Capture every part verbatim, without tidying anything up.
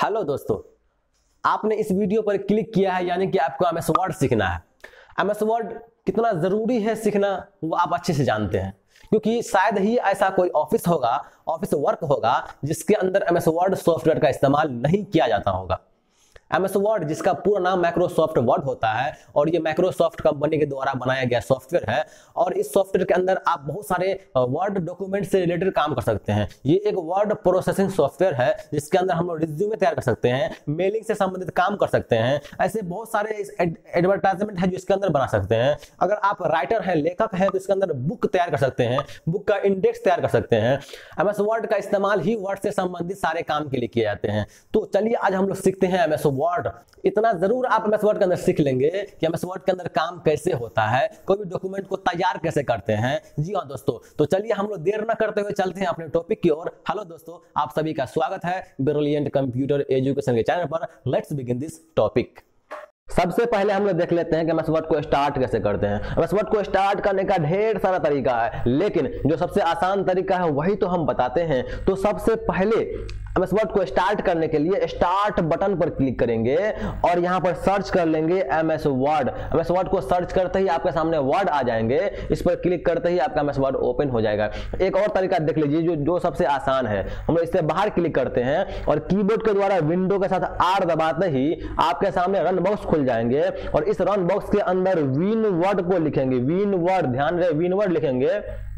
Hello दोस्तों, आपने इस वीडियो पर क्लिक किया है यानी कि आपको एम एस वर्ड सीखना है। एम एस वर्ड कितना जरूरी है सीखना वो आप अच्छे से जानते हैं, क्योंकि शायद ही ऐसा कोई ऑफिस होगा, ऑफिस वर्क होगा जिसके अंदर एम एस वर्ड सॉफ्टवेयर का इस्तेमाल नहीं किया जाता होगा। एम एस वर्ड जिसका पूरा नाम माइक्रोसॉफ्ट वर्ड होता है और ये माइक्रोसॉफ्ट कंपनी के द्वारा बनाया गया सॉफ्टवेयर है और इस सॉफ्टवेयर के अंदर आप बहुत सारे वर्ड डॉक्यूमेंट से रिलेटेड काम कर सकते हैं। ये एक वर्ड प्रोसेसिंग सॉफ्टवेयर है जिसके अंदर हम लोग रिज्यूमे तैयार कर सकते हैं, मेलिंग से संबंधित काम कर सकते हैं, ऐसे बहुत सारे एडवर्टाइजमेंट है जो इसके अंदर बना सकते हैं। अगर आप राइटर हैं, लेखक हैं, तो इसके अंदर बुक तैयार कर सकते हैं, बुक का इंडेक्स तैयार कर सकते हैं। एम एस वर्ड का इस्तेमाल ही वर्ड से संबंधित सारे काम के लिए किए जाते हैं। तो चलिए आज हम लोग सीखते हैं एम एस वर्ड। इतना जरूर आप एम एस वर्ड के अंदर सीख लेंगे कि एम एस वर्ड के अंदर काम कैसे होता है, कोई भी डॉक्यूमेंट को तैयार कैसे करते हैं। जी हाँ दोस्तों, तो चलिए हम लोग देर न करते हुए चलते हैं अपने टॉपिक की ओर। हेलो दोस्तों, आप सभी का स्वागत है ब्रिलियंट कंप्यूटर एजुकेशन के चैनल पर। Let's begin this topic. सबसे पहले हम लोग देख लेते हैं कि एम एस वर्ड को स्टार्ट कैसे करते हैं। एम एस वर्ड को स्टार्ट करने का ढेर सारा तरीका है, लेकिन जो सबसे आसान तरीका है वही तो हम बताते हैं। तो सबसे पहले एम एस वर्ड को स्टार्ट करने के लिए स्टार्ट बटन पर क्लिक करेंगे और यहां पर सर्च कर लेंगे M S word. M S word को सर्च करते ही आपके सामने वर्ड आ जाएंगे, इस पर क्लिक करते ही आपका एम एस वर्ड ओपन हो जाएगा। एक और तरीका देख लीजिए जो जो सबसे आसान है। हम लोग इससे बाहर क्लिक करते हैं और कीबोर्ड के द्वारा विंडो के साथ आर दबाते ही आपके सामने रन बॉक्स खुल जाएंगे और इस रन बॉक्स के अंदर विन वर्ड को लिखेंगे। विन वर्ड, ध्यान रहे, विन वर्ड लिखेंगे।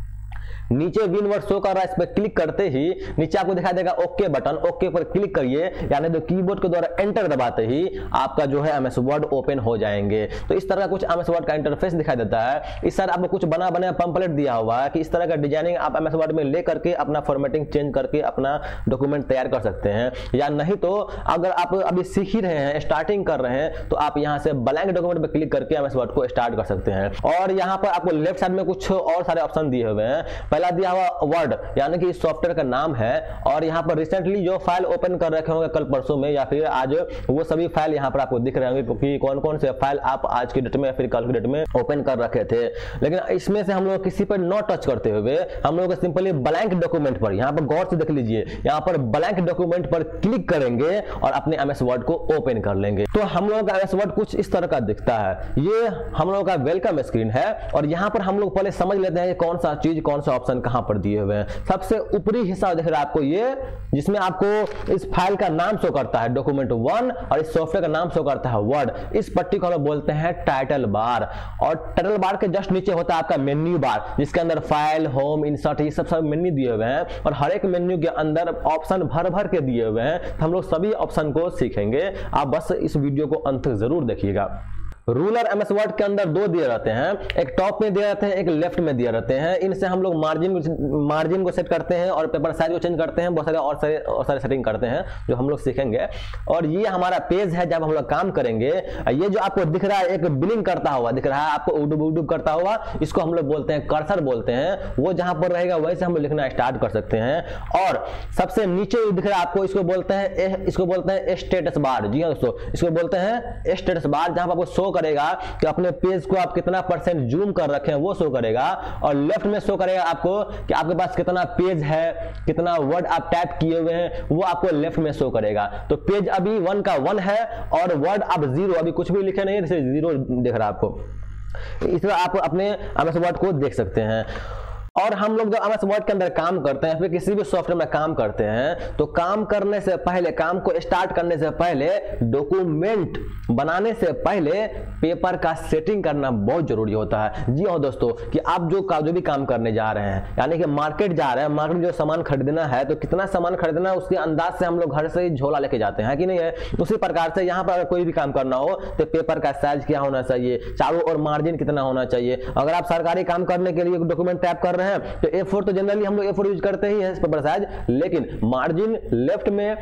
नीचे विन वर्ड शो कर रहा है, इस पर क्लिक करते ही नीचे आपको दिखाई देगा ओके बटन, ओके पर क्लिक करिए, यानी तो कीबोर्ड के द्वारा एंटर दबाते ही आपका जो है एम एस वर्ड ओपन हो जाएंगे। तो इस तरह का कुछ एम एस वर्ड का इंटरफेस दिखाई देता है। इस तरह आपको कुछ बना बना पंपलेट दिया हुआ है कि इस तरह का डिजाइनिंग आप एम एस वर्ड में ले करके अपना फॉर्मेटिंग चेंज करके अपना डॉक्यूमेंट तैयार कर सकते हैं। या नहीं तो अगर आप अभी सीख ही रहे हैं, स्टार्टिंग कर रहे हैं, तो आप यहाँ से ब्लैंक डॉक्यूमेंट पर क्लिक करके एम एस वर्ड को स्टार्ट कर सकते हैं। और यहाँ पर आपको लेफ्ट साइड में कुछ और सारे ऑप्शन दिए हुए हैं। पहला दिया हुआ वर्ड, यानी कि इस सॉफ्टवेयर का नाम है और यहाँ पर रिसेंटली जो फाइल ओपन कर रखे होंगे कल परसों में या फिर आज, वो सभी फाइल यहाँ पर आपको दिख रहे होंगे कि कौन कौन से फाइल आप आज की डेट में या फिर कल की डेट में ओपन कर रखे थे। लेकिन इसमें से हम लोग किसी पर नॉट टच करते हुए हम लोग सिंपली ब्लैंक डॉक्यूमेंट पर, यहाँ पर गौर से देख लीजिए, यहाँ पर ब्लैंक डॉक्यूमेंट पर क्लिक करेंगे और अपने एम एस वर्ड को ओपन कर लेंगे। तो हम लोगों का एम एस वर्ड कुछ इस तरह का दिखता है। ये हम लोगों का वेलकम स्क्रीन है और यहाँ पर हम लोग पहले समझ लेते हैं कि कौन सा चीज, कौन सा ऑप्शन कहां पर दिए हुए हैं। सबसे ऊपरी हिस्सा दिख रहा है आपको ये, जिसमें आपको इस फाइल का नाम शो करता है डॉक्यूमेंट वन और इस सॉफ्टवेयर का नाम शो करता है वर्ड। इस पट्टी को हम लोग बोलते हैं टाइटल बार और टाइटल बार के जस्ट नीचे होता है आपका मेन्यू बार, जिसके अंदर फाइल, होम, इंसर्ट, ये सब सब मेन्यू दिए हुए हैं और हर एक मेन्यू के अंदर ऑप्शन भर भर के दिए हुए हैं। तो हम लोग सभी ऑप्शन को सीखेंगे, आप बस इस वीडियो को अंत तक जरूर देखिएगा। रूलर एम एस वर्ड के अंदर दो दिए रहते हैं, एक टॉप में दिए रहते हैं, एक लेफ्ट में दिए रहते हैं। इनसे हम लोग मार्जिन मार्जिन को सेट करते हैं और पेपर साइज को चेंज करते हैं, बहुत सारे और सारे और सारे सेटिंग करते हैं जो हम लोग सीखेंगे। और ये हमारा पेज है जब हम लोग काम करेंगे। ये जो आपको दिख रहा है एक बिलिंग करता हुआ दिख रहा है आपको, उडुब उडुब करता हुआ, इसको हम लोग बोलते हैं कर्सर बोलते हैं। वो जहां पर रहेगा वहीं से हम लोग लिखना स्टार्ट कर सकते हैं। और सबसे नीचे दिख रहा है आपको, इसको बोलते हैं इसको बोलते हैं स्टेटस बार। जी हाँ दोस्तों, इसको बोलते हैं स्टेटस बार, जहां पर आपको शो करेगा कि अपने पेज को आप कितना परसेंट जूम कर रखे हैं वो शो करेगा। और लेफ्ट में शो करेगा आपको कि आपके पास कितना पेज है, कितना वर्ड आप टाइप किए हुए हैं, वो आपको लेफ्ट में शो करेगा। तो पेज अभी वन का वन है और वर्ड आप जीरो, अभी कुछ भी लिखे नहीं है, जीरो दिख रहा है आपको। इस तरह आप अपने एम एस वर्ड को देख सकते हैं। और हम लोग जब एम एस वर्ड के अंदर काम करते हैं, फिर किसी भी सॉफ्टवेयर में काम करते हैं, तो काम करने से पहले, काम को स्टार्ट करने से पहले, डॉक्यूमेंट बनाने से पहले पेपर का सेटिंग करना बहुत जरूरी होता है। जी हाँ दोस्तों, कि आप जो का जो भी काम करने जा रहे हैं, यानी कि मार्केट जा रहे हैं, मार्केट में जो सामान खरीदना है, तो कितना सामान खरीदना है उसके अंदाज से हम लोग घर से ही झोला लेके जाते हैं कि नहीं है। उसी प्रकार से यहाँ पर अगर कोई भी काम करना हो तो पेपर का साइज क्या होना चाहिए, चारों और मार्जिन कितना होना चाहिए। अगर आप सरकारी काम करने के लिए डॉक्यूमेंट टाइप कर रहे हैं तो ए फोर तो जनरली हम लोग ए फोर यूज करते ही हैं पेपर साइज, लेकिन मार्जिन लेफ्ट में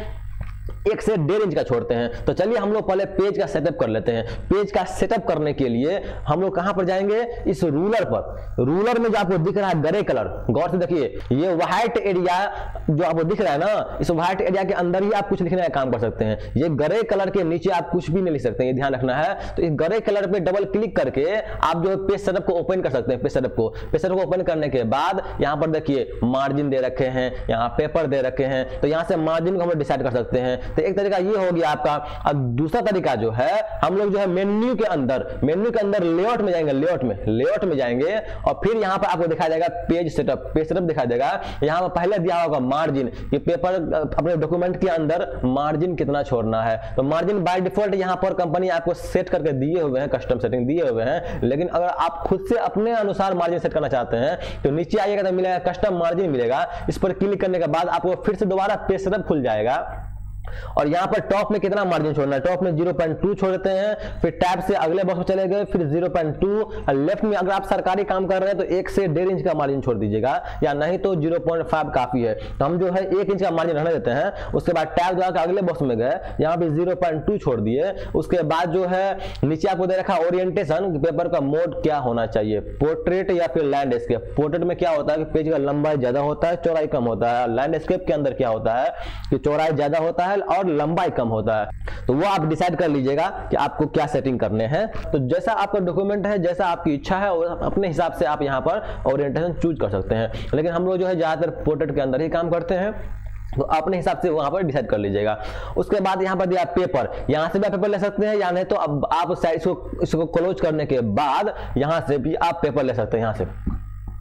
एक से डेढ़ इंच का छोड़ते हैं। तो चलिए हम लोग पहले पेज का सेटअप कर लेते हैं। पेज का सेटअप करने के लिए हम लोग कहां पर जाएंगे, इस रूलर पर। रूलर में जो आपको दिख रहा है ग्रे कलर, गौर से देखिए, ये व्हाइट एरिया जो आपको दिख रहा है ना, इस व्हाइट एरिया के अंदर ही आप कुछ लिखने का काम कर सकते हैं। ये ग्रे कलर के नीचे आप कुछ भी नहीं लिख सकते, ये ध्यान रखना है। तो इस ग्रे कलर पे डबल क्लिक करके आप जो पेज सेटअप को ओपन कर सकते हैं। पेज सेटअप को पेज सेटअप को ओपन करने के बाद यहाँ पर देखिए मार्जिन दे रखे हैं, यहाँ पेपर दे रखे हैं, तो यहाँ से मार्जिन को हम डिसाइड कर सकते हैं। तो एक तरीका ये हो गया आपका। अब दूसरा तरीका जो है, हम लोग जो है मेन्यू के अंदर मेन्यू के अंदर लेआउट में जाएंगे, लेआउट में लेआउट में जाएंगे और फिर यहाँ पर आपको दिखाई देगा पेज सेटअप, पेज सेटअप दिखाई देगा। यहाँ पर पहले दिया होगा मार्जिन, ये पेपर अपने डॉक्यूमेंट के अंदर मार्जिन कितना छोड़ना है। तो मार्जिन बाय डिफॉल्ट यहाँ पर कंपनी आपको सेट करके दिए हुए हैं, कस्टम सेटिंग दिए हुए हैं। लेकिन अगर आप खुद से अपने अनुसार मार्जिन सेट करना चाहते हैं तो नीचे आइएगा तो मिलेगा कस्टम मार्जिन मिलेगा। इस पर क्लिक करने के बाद आपको फिर से दोबारा पेज सेटअप खुल जाएगा और यहाँ पर टॉप में कितना मार्जिन छोड़ना है, टॉप में ज़ीरो पॉइंट टू छोड़ देते हैं। फिर टैब से अगले बॉक्स में चले गए, फिर ज़ीरो पॉइंट टू और लेफ्ट में अगर आप सरकारी काम कर रहे हैं तो एक से डेढ़ इंच का मार्जिन छोड़ दीजिएगा, या नहीं तो ज़ीरो पॉइंट फाइव काफी है। तो हम जो है एक इंच का मार्जिन रहने देते हैं। उसके बाद टैब दबा के अगले बॉक्स में गए, यहाँ पे ज़ीरो पॉइंट टू छोड़ दिए। उसके बाद जो है नीचे आपको दे रखा ओरिएंटेशन, पेपर का मोड क्या होना चाहिए, पोर्ट्रेट या फिर लैंडस्केप। पोर्ट्रेट में क्या होता है कि पेज का लंबाई ज्यादा होता है, चौड़ाई कम होता है। लैंडस्केप के अंदर क्या होता है कि चौड़ाई ज्यादा होता है और लंबाई कम होता है। तो वो आप डिसाइड कर लीजिएगा कि आपको क्या सेटिंग करने हैं। तो जैसा आपका डॉक्यूमेंट है, जैसा आपकी इच्छा है, अपने हिसाब से आप यहाँ पर ओरिएंटेशन चूज कर सकते हैं। लेकिन हम लोग जो है ज्यादातर पोर्ट्रेट के अंदर ही काम करते हैं, तो अपने हिसाब से वहां पर डिसाइड कर लीजिएगा। उसके बाद यहाँ पर दिया पेपर, यहाँ से भी आप पेपर ले सकते हैं, या नहीं तो अब आप इसको इसको क्लोज करने के बाद यहाँ से भी आप पेपर ले सकते हैं। यहाँ से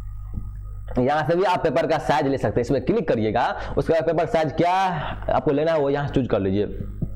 यहां से भी आप पेपर का साइज ले सकते हैं। इसमें क्लिक करिएगा, उसके बाद पेपर साइज क्या आपको लेना है वो यहां चूज कर लीजिए।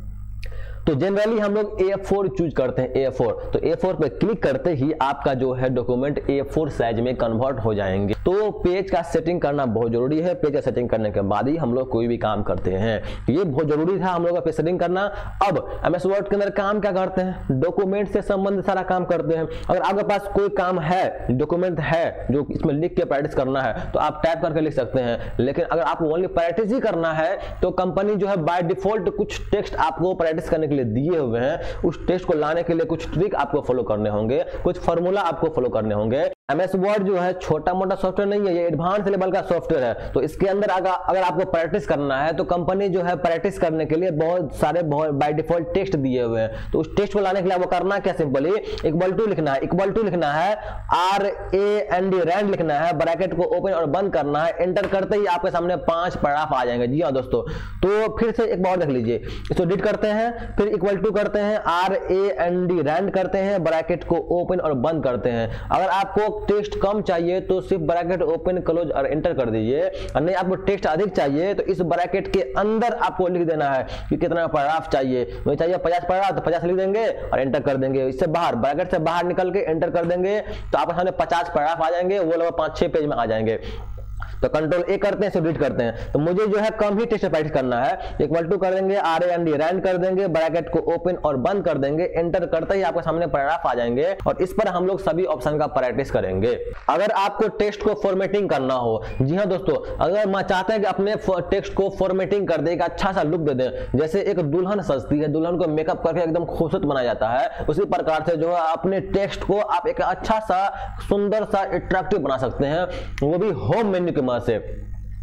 तो जनरली हम लोग ए फोर चूज करते हैं, ए फोर। तो ए फोर पे क्लिक करते ही आपका जो है डॉक्यूमेंट ए फोर साइज में कन्वर्ट हो जाएंगे। तो पेज का सेटिंग करना बहुत जरूरी है। पेज का सेटिंग करने के बाद ही हम लोग कोई भी काम करते हैं। ये बहुत जरूरी था हम लोग का पेज सेटिंग करना। अब एमएस वर्ड के अंदर काम क्या करते हैं, डॉक्यूमेंट से संबंधित सारा काम करते हैं। अगर आपके पास कोई काम है, डॉक्यूमेंट है जो इसमें लिख के प्रैक्टिस करना है, तो आप टाइप करके लिख सकते हैं। लेकिन अगर आपको ओनली प्रैक्टिस ही करना है तो कंपनी जो है बाय डिफॉल्ट कुछ टेक्स्ट आपको प्रैक्टिस करने के लिए दिए हुए हैं। उस टेक्स्ट को लाने के लिए कुछ ट्रिक आपको फॉलो करने होंगे, कुछ फार्मूला आपको फॉलो करने होंगे। एमएस वर्ड जो है छोटा मोटा सॉफ्टवेयर नहीं है, ये एडवांस लेवल का सॉफ्टवेयर है। तो इसके अंदर अगर अगर आपको प्रैक्टिस करना है तो कंपनी जो है प्रैक्टिस करने के लिए बहुत सारे बहुत बाय डिफॉल्ट टेक्स्ट दिए हुए हैं। तो उस टेक्स्ट को लाने के लिए आपको करना क्या, सिंपली इक्वल टू लिखना है, इक्वल टू लिखना है, R A N D rand लिखना है, ब्रैकेट को ओपन और बंद करना है। एंटर करते ही आपके सामने पांच पैराग्राफ आ जाएंगे। जी हाँ दोस्तों, तो फिर से एक बार देख लीजिए, इसको एडिट करते हैं, फिर इक्वल टू करते हैं, R A N D rand करते हैं, ब्रैकेट को ओपन और बंद करते हैं। अगर आपको टेक्स्ट कम चाहिए तो सिर्फ ब्रैकेट ओपन क्लोज और एंटर कर दीजिए, और नहीं आपको टेक्स्ट अधिक चाहिए तो इस ब्रैकेट के अंदर आपको लिख देना है कि कितना पैराग्राफ चाहिए। मुझे चाहिए पचास पैराग्राफ, तो पचास लिख देंगे और एंटर कर देंगे। इससे बाहर ब्रैकेट से बाहर निकल के एंटर कर देंगे तो आपके सामने पचास पैराग्राफ आ जाएंगे, वो लगभग पांच छह पेज में आ जाएंगे। तो कंट्रोल ए करते हैं, इसे रीड करते हैं। तो मुझे जो है कम ही टेक्स्ट प्रैक्टिस करना है, इक्वल टू कर देंगे, R A N D rand कर देंगे, ब्रैकेट को ओपन और बंद कर देंगे। एंटर करते ही आपके सामने पैराग्राफ आ जाएंगे और इस पर हम लोग सभी ऑप्शन का प्रैक्टिस करेंगे। अगर आपको टेक्स्ट को फॉर्मेटिंग करना हो, जी हाँ दोस्तों, अगर मैं चाहते हैं कि अपने टेक्स्ट को फॉर्मेटिंग कर दे, एक अच्छा सा लुक दे दें, जैसे एक दुल्हन सजती है, दुल्हन को मेकअप करके एकदम खूबसूरत बनाया जाता है, उसी प्रकार से जो है अपने टेक्स्ट को आप एक अच्छा सा सुंदर सा अट्रैक्टिव बना सकते हैं, वो भी होम मेन्यू की मदद से।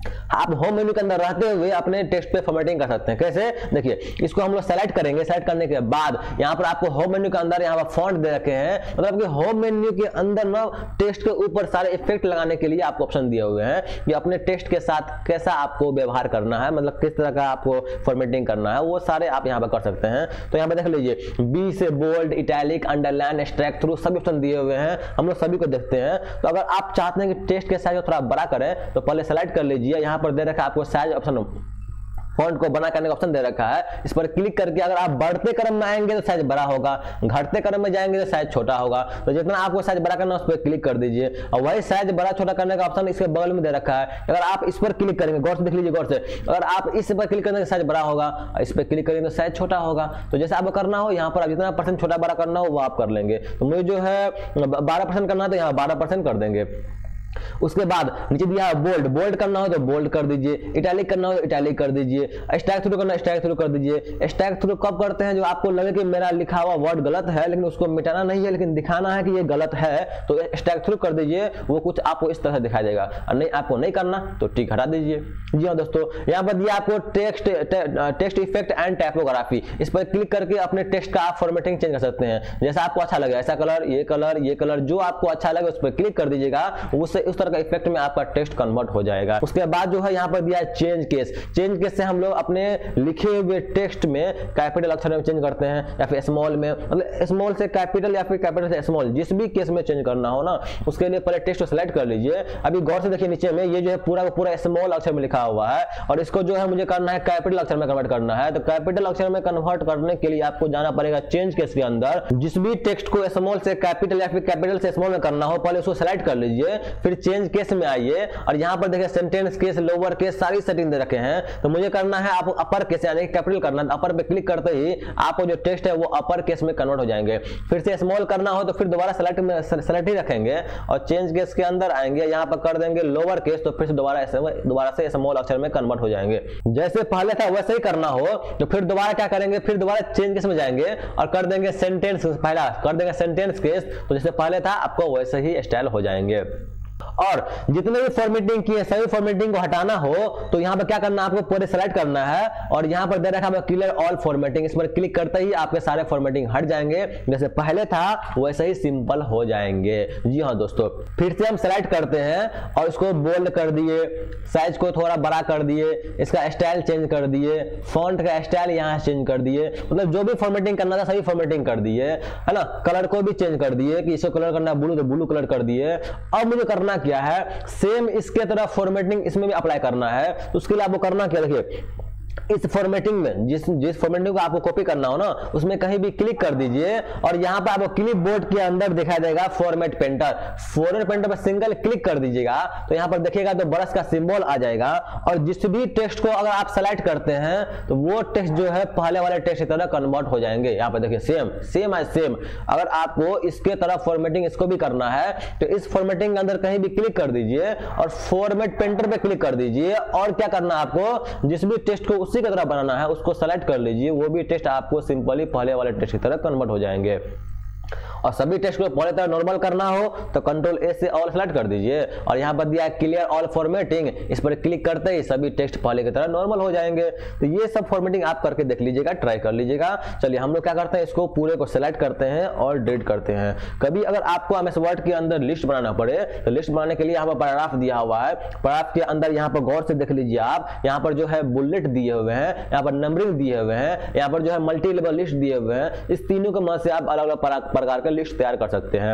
आप होम मेन्यू के अंदर रहते हुए अपने टेक्स्ट पे फॉर्मेटिंग कर सकते हैं। कैसे, देखिए इसको हम लोग सेलेक्ट करेंगे। सेलेक्ट करने के बाद यहाँ पर आपको होम मेन्यू के अंदर यहाँ पर फॉन्ट दे रखे हैं, मतलब कि होम मेन्यू के अंदर ना टेक्स्ट के ऊपर सारे इफेक्ट लगाने के लिए आपको ऑप्शन दिए हुए हैं कि अपने टेक्स्ट के साथ कैसा आपको व्यवहार करना है, मतलब किस तरह का आपको फॉर्मेटिंग करना है, वो सारे आप यहाँ पर कर सकते हैं। तो यहाँ पर देख लीजिए, बी से bold, italic, underline, strike through सभी ऑप्शन दिए हुए हैं। हम लोग सभी को देखते हैं। तो अगर आप चाहते हैं कि टेक्स्ट के साइज को थोड़ा बड़ा करें तो पहले सेलेक्ट कर लीजिए। यहाँ पर दे रखा है आपको साइज ऑप्शन, फॉन्ट को बना करने का ऑप्शन दे रखा है। इस पर क्लिक करके अगर आप बढ़ते क्रम में आएंगे तो साइज बड़ा होगा, घटते क्रम में जाएंगे तो साइज छोटा होगा। तो जितना आपको साइज बड़ा करना है उस पर क्लिक कर दीजिए, और वही साइज बड़ा छोटा करने का ऑप्शन इसके बगल में दे रखा है। अगर आप इस पर क्लिक करेंगे, गौर से देख लीजिए, गौर से, अगर आप इस पर क्लिक करेंगे साइज बड़ा होगा, इस पर क्लिक करेंगे तो साइज छोटा होगा। तो जैसे आपको करना हो, यहाँ पर जितना परसेंट छोटा बड़ा करना हो वो आप कर लेंगे। तो मुझे जो है बारह परसेंट करना है तो यहाँ बारह परसेंट कर देंगे। उसके बाद नीचे दिया है बोल्ड, बोल्ड करना हो तो बोल्ड कर दीजिए, इटैलिक करना हो तो इटैलिक कर दीजिए, स्ट्राइक थ्रू करना स्ट्राइक थ्रू कर दीजिए। स्ट्राइक थ्रू कब करते हैं, जो आपको लगे कि मेरा लिखा हुआ वर्ड गलत है लेकिन उसको मिटाना नहीं है, लेकिन दिखाना है कि ये गलत है, तो स्ट्राइक थ्रू कर दीजिए। वो कुछ आपको इस तरह दिखाई देगा, और नहीं आपको नहीं करना तो टिक हटा दीजिए। जी हाँ दोस्तों, यहाँ पर दिया आपको text text effect and typography. इस पर क्लिक करके अपने टेक्स्ट का आप फॉर्मेटिंग चेंज कर सकते हैं, जैसा आपको अच्छा लगे, ऐसा कलर, ये कलर, ये कलर, जो आपको अच्छा लगे उस पर क्लिक कर दीजिएगा। उससे उस तरह का इफेक्ट में आपका टेक्स्ट कन्वर्ट हो जाएगा। उसके बाद जो है यहाँ पर दिया है चेंज केस। चेंज केस से हम लोग अपने लिखे हुए टेक्स्ट में कैपिटल अक्षर में चेंज करते हैं या फिर स्मॉल में, मतलब स्मॉल से कैपिटल या फिर कैपिटल से स्मॉल, जिस भी केस में चेंज करना हो ना उसके लिए पहले टेक्स्ट को सिलेक्ट कर लीजिए। अभी गौर से देखिए नीचे में ये जो है पूरा पूरा स्मॉल अक्षर में लिखा हुआ है और इसको जो है मुझे करना है कैपिटल अक्षर में कन्वर्ट करना है। तो कैपिटल अक्षर में कन्वर्ट करने के लिए आपको जाना पड़ेगा चेंज केस के अंदर। जिस भी टेक्स्ट को स्मॉल से कैपिटल या फिर कैपिटल से स्मॉल में करना हो पहले उसको सेलेक्ट कर लीजिए, फिर चेंज केस में आइए और यहाँ पर देखिए सेंटेंस केस, लोअर केस सारी सेटिंग दे रखे हैं। तो मुझे करना है आप अपर केस यानी कैपिटल करना है। अपर पे क्लिक करते ही आपको जो टेक्स्ट है वो अपर केस में कन्वर्ट हो जाएंगे। फिर से स्मॉल करना हो तो फिर दोबारा सेलेक्ट में सेलेक्ट ही रखेंगे और चेंज केस के अंदर आएंगे, यहाँ पर कर देंगे लोअर केस, तो फिर से दोबारा दोबारा से स्मॉल अक्षर में कन्वर्ट हो जाएंगे। जैसे पहले था वैसे ही करना हो तो फिर दोबारा क्या करेंगे, फिर दोबारा चेंज केस में जाएंगे और कर देंगे सेंटेंस, पहला कर देंगे सेंटेंस केस, तो जैसे पहले था आपको वैसे ही स्टाइल हो जाएंगे। और जितने भी फॉर्मेटिंग किए सभी फॉर्मेटिंग को हटाना हो तो यहाँ पर क्या करना है, आपको पूरे सेलेक्ट करना है और यहाँ पर दे रखा है क्लियर ऑल फॉर्मेटिंग। इस पर क्लिक करते ही आपके सारे फॉर्मेटिंग हट जाएंगे, जैसे पहले था वैसे ही सिंपल हो जाएंगे। जी हाँ दोस्तों, फिर से हम सेलेक्ट करते हैं और इसको बोल्ड कर दिए, साइज को थोड़ा बड़ा कर दिए, इसका स्टाइल चेंज कर दिए, फॉन्ट का स्टाइल यहाँ चेंज कर दिए, मतलब जो भी फॉर्मेटिंग करना था सभी फॉर्मेटिंग कर दिए, है ना। कलर को भी चेंज कर दिए कि इसको कलर करना ब्लू तो ब्लू कलर कर दिए। अब मुझे करना क्या है, सेम इसके तरह फॉर्मेटिंग इसमें भी अप्लाई करना है। तो उसके लिए आपको करना क्या, देखिए इस फॉर्मेटिंग में जिस जिस फॉर्मेटिंग को आपको कॉपी करना हो ना उसमें कहीं भी क्लिक कर दीजिए और यहाँ पे आपको क्लिप बोर्ड के अंदर दिखाई देगा फॉर्मेट पेंटर। फॉर्मेट पेंटर पर सिंगल क्लिक कर दीजिएगा तो यहाँ पर देखिएगा तो ब्रश का सिंबल आ जाएगा और जिस भी टेक्स्ट को अगर आप सेलेक्ट करते हैं तो वो टेक्स्ट जो है पहले वाले टेक्स्ट की तरह कन्वर्ट हो जाएंगे। यहाँ पर देखिए सेम सेम एज सेम। अगर आपको इसके तरह फॉर्मेटिंग इसको भी करना है तो इस फॉर्मेटिंग के अंदर कहीं भी क्लिक कर दीजिए और फॉर्मेट पेंटर पे क्लिक कर दीजिए और क्या करना है, आपको जिस भी टेक्स्ट को उसी की तरह बनाना है उसको सेलेक्ट कर लीजिए, वो भी टेक्स्ट आपको सिंपली पहले वाले टेक्स्ट की तरह कन्वर्ट हो जाएंगे। और सभी टेक्स्ट को पहले तरह नॉर्मल करना हो तो कंट्रोल ए से ऑल सेलेक्ट कर दीजिए और यहाँ पर दिया है क्लियर ऑल फॉर्मेटिंग, इस पर क्लिक करते ही सभी टेक्स्ट पहले की तरह नॉर्मल हो जाएंगे। तो ये सब फॉर्मेटिंग आप करके देख लीजिएगा, ट्राई कर लीजिएगा। चलिए हम लोग क्या करते हैं, इसको पूरे को सेलेक्ट करते हैं और डिलीट करते हैं। कभी अगर आपको एमएस वर्ड के अंदर लिस्ट बनाना पड़े तो लिस्ट बनाने के लिए यहाँ पर पैराग्राफ दिया हुआ है, पैराग्राफ के अंदर यहाँ पर गौर से देख लीजिए आप, यहाँ पर जो है बुलेट दिए हुए हैं, यहाँ पर नंबरिंग दिए हुए हैं, यहाँ पर जो है मल्टी लेवल लिस्ट दिए हुए हैं। इस तीनों के मदद से आप अलग अलग प्रकार के लिस्ट तैयार कर सकते हैं।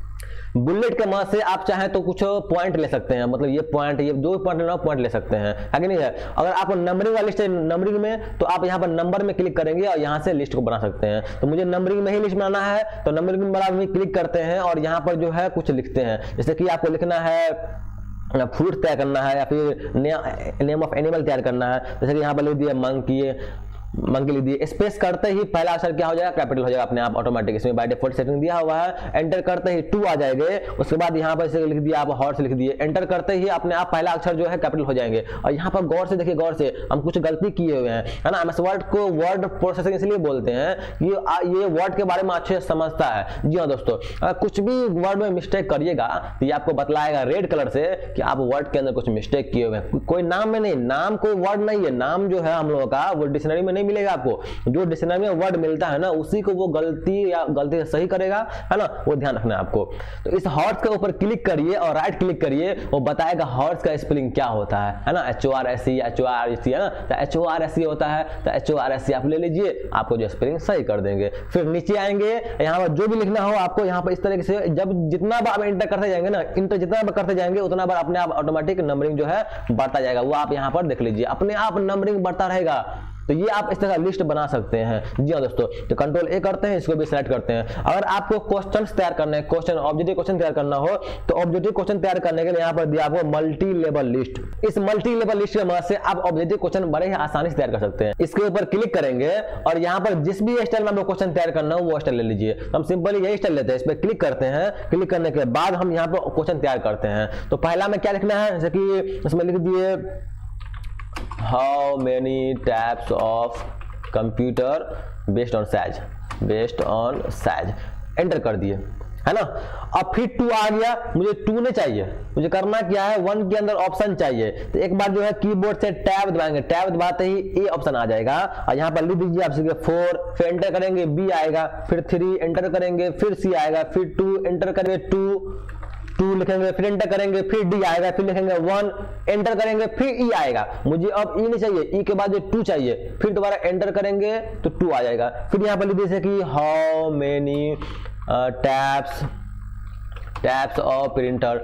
बुलेट के मदद से आप चाहें तो कुछ पॉइंट ले सकते हैं, मतलब ये पॉइंट ये दो पॉइंट लेना पॉइंट ले सकते हैं, है कि नहीं है। अगर आप नंबरिंग वाली लिस्ट है नंबरिंग में तो आप यहाँ पर नंबर में क्लिक करेंगे और यहाँ से लिस्ट को बना सकते हैं। तो मुझे नंबरिंग में ही लिस्ट बनाना है तो नंबरिंग में बड़ा भी क्लिक करते हैं और यहाँ पर जो है कुछ लिखते हैं, जैसे कि आपको लिखना है फ्रूट तैयार करना है या फिर नेम ऑफ एनिमल तैयार करना है, जैसे कि यहाँ पर लिख दिया मंकी मंकी लिख दिए। स्पेस करते ही पहला अक्षर क्या हो जाएगा, कैपिटल हो जाएगा अपने आप ऑटोमेटिक। इसमें बाय डिफॉल्ट सेटिंग दिया हुआ है। एंटर करते ही टू आ जाएंगे, उसके बाद यहाँ पर इसे लिख दिया आप हॉर्स लिख दिए। एंटर करते ही अपने आप पहला अक्षर जो है कैपिटल हो जाएंगे। और यहाँ पर गौर से देखिए, गौर से हम कुछ गलती किए हुए हैं, है ना। एमएस वर्ड को वर्ड प्रोसेसिंग इसलिए बोलते हैं कि ये वर्ड के बारे में अच्छे से समझता है। जी हाँ दोस्तों, अगर कुछ भी वर्ड में मिस्टेक करिएगा तो ये आपको बतलाएगा रेड कलर से कि आप वर्ड के अंदर कुछ मिस्टेक किए हुए हैं। कोई नाम में नहीं, नाम कोई वर्ड नहीं है, नाम जो है हम लोगों का वो डिक्शनरी में नहीं मिलेगा आपको। जो डिक्शनरी में वर्ड मिलता है ना उसी को वो गलती या गलती से सही करेगा, है ना, वो ध्यान रखना है आपको। तो इस हॉर्स के ऊपर क्लिक करिए और राइट क्लिक करिए, वो बताएगा हॉर्स का स्पेलिंग क्या होता है, है ना, H O R S E H O R S E, है ना। तो H O R S E होता है तो H O R S E आप ले लीजिए, आपको जो स्पेलिंग सही कर देंगे। फिर नीचे आएंगे, यहाँ पर जो भी लिखना हो आपको यहाँ पर इस तरीके से जब जितना बार आप इंटर करते जाएंगे ना, इंटर जितना बार करते जाएंगे उतना बार अपने आप ऑटोमेटिक नंबरिंग जो है बढ़ता जाएगा। वो आप यहाँ पर देख लीजिए, अपने आप नंबरिंग बढ़ता रहेगा। तो ये आप इस तरह लिस्ट बना सकते हैं। जी हाँ दोस्तों, तो कंट्रोल ए करते हैं, इसको भी सिलेक्ट करते हैं। अगर आपको क्वेश्चंस तैयार करने हैं, क्वेश्चन ऑब्जेक्टिव क्वेश्चन तैयार करना हो तो ऑब्जेक्टिव क्वेश्चन तैयार करने के लिए यहाँ पर दिया आपको मल्टी लेवल लिस्ट। इस मल्टी लेवल लिस्ट की मदद से आप ऑब्जेक्टिव क्वेश्चन बड़े ही आसानी से तैयार कर सकते हैं। इसके ऊपर क्लिक करेंगे और यहाँ पर जिस भी स्टाइल में आपको क्वेश्चन तैयार करना हो वो स्टाइल ले लीजिए। हम सिंपली यही स्टाइल लेते हैं, इस पर क्लिक करते हैं। क्लिक करने के बाद हम यहाँ पर क्वेश्चन तैयार करते हैं। तो पहला में क्या लिखना है, जैसे कि इसमें लिख दिए how many types of computer based on size, based on size, enter कर दिए, है ना। अब फिर टू आ गया, मुझे टू नहीं चाहिए, मुझे करना क्या है, वन के अंदर ऑप्शन चाहिए। तो एक बार जो है कीबोर्ड से टैब दबाएंगे, टैब दबाते ही ए ऑप्शन आ जाएगा और यहाँ पर लिख दीजिए आप सीधे फोर, फिर एंटर करेंगे बी आएगा, फिर थ्री एंटर करेंगे, फिर सी आएगा, फिर टू एंटर करेंगे टू, टू लिखेंगे, फिर एंटर करेंगे, फिर डी आएगा, फिर लिखेंगे वन, एंटर करेंगे, फिर ई आएगा। मुझे अब ई नहीं चाहिए, ई के बाद ये टू चाहिए, फिर दोबारा एंटर करेंगे तो टू आ जाएगा। फिर यहाँ पर लिख दीजिए कि how many tabs tabs of printer,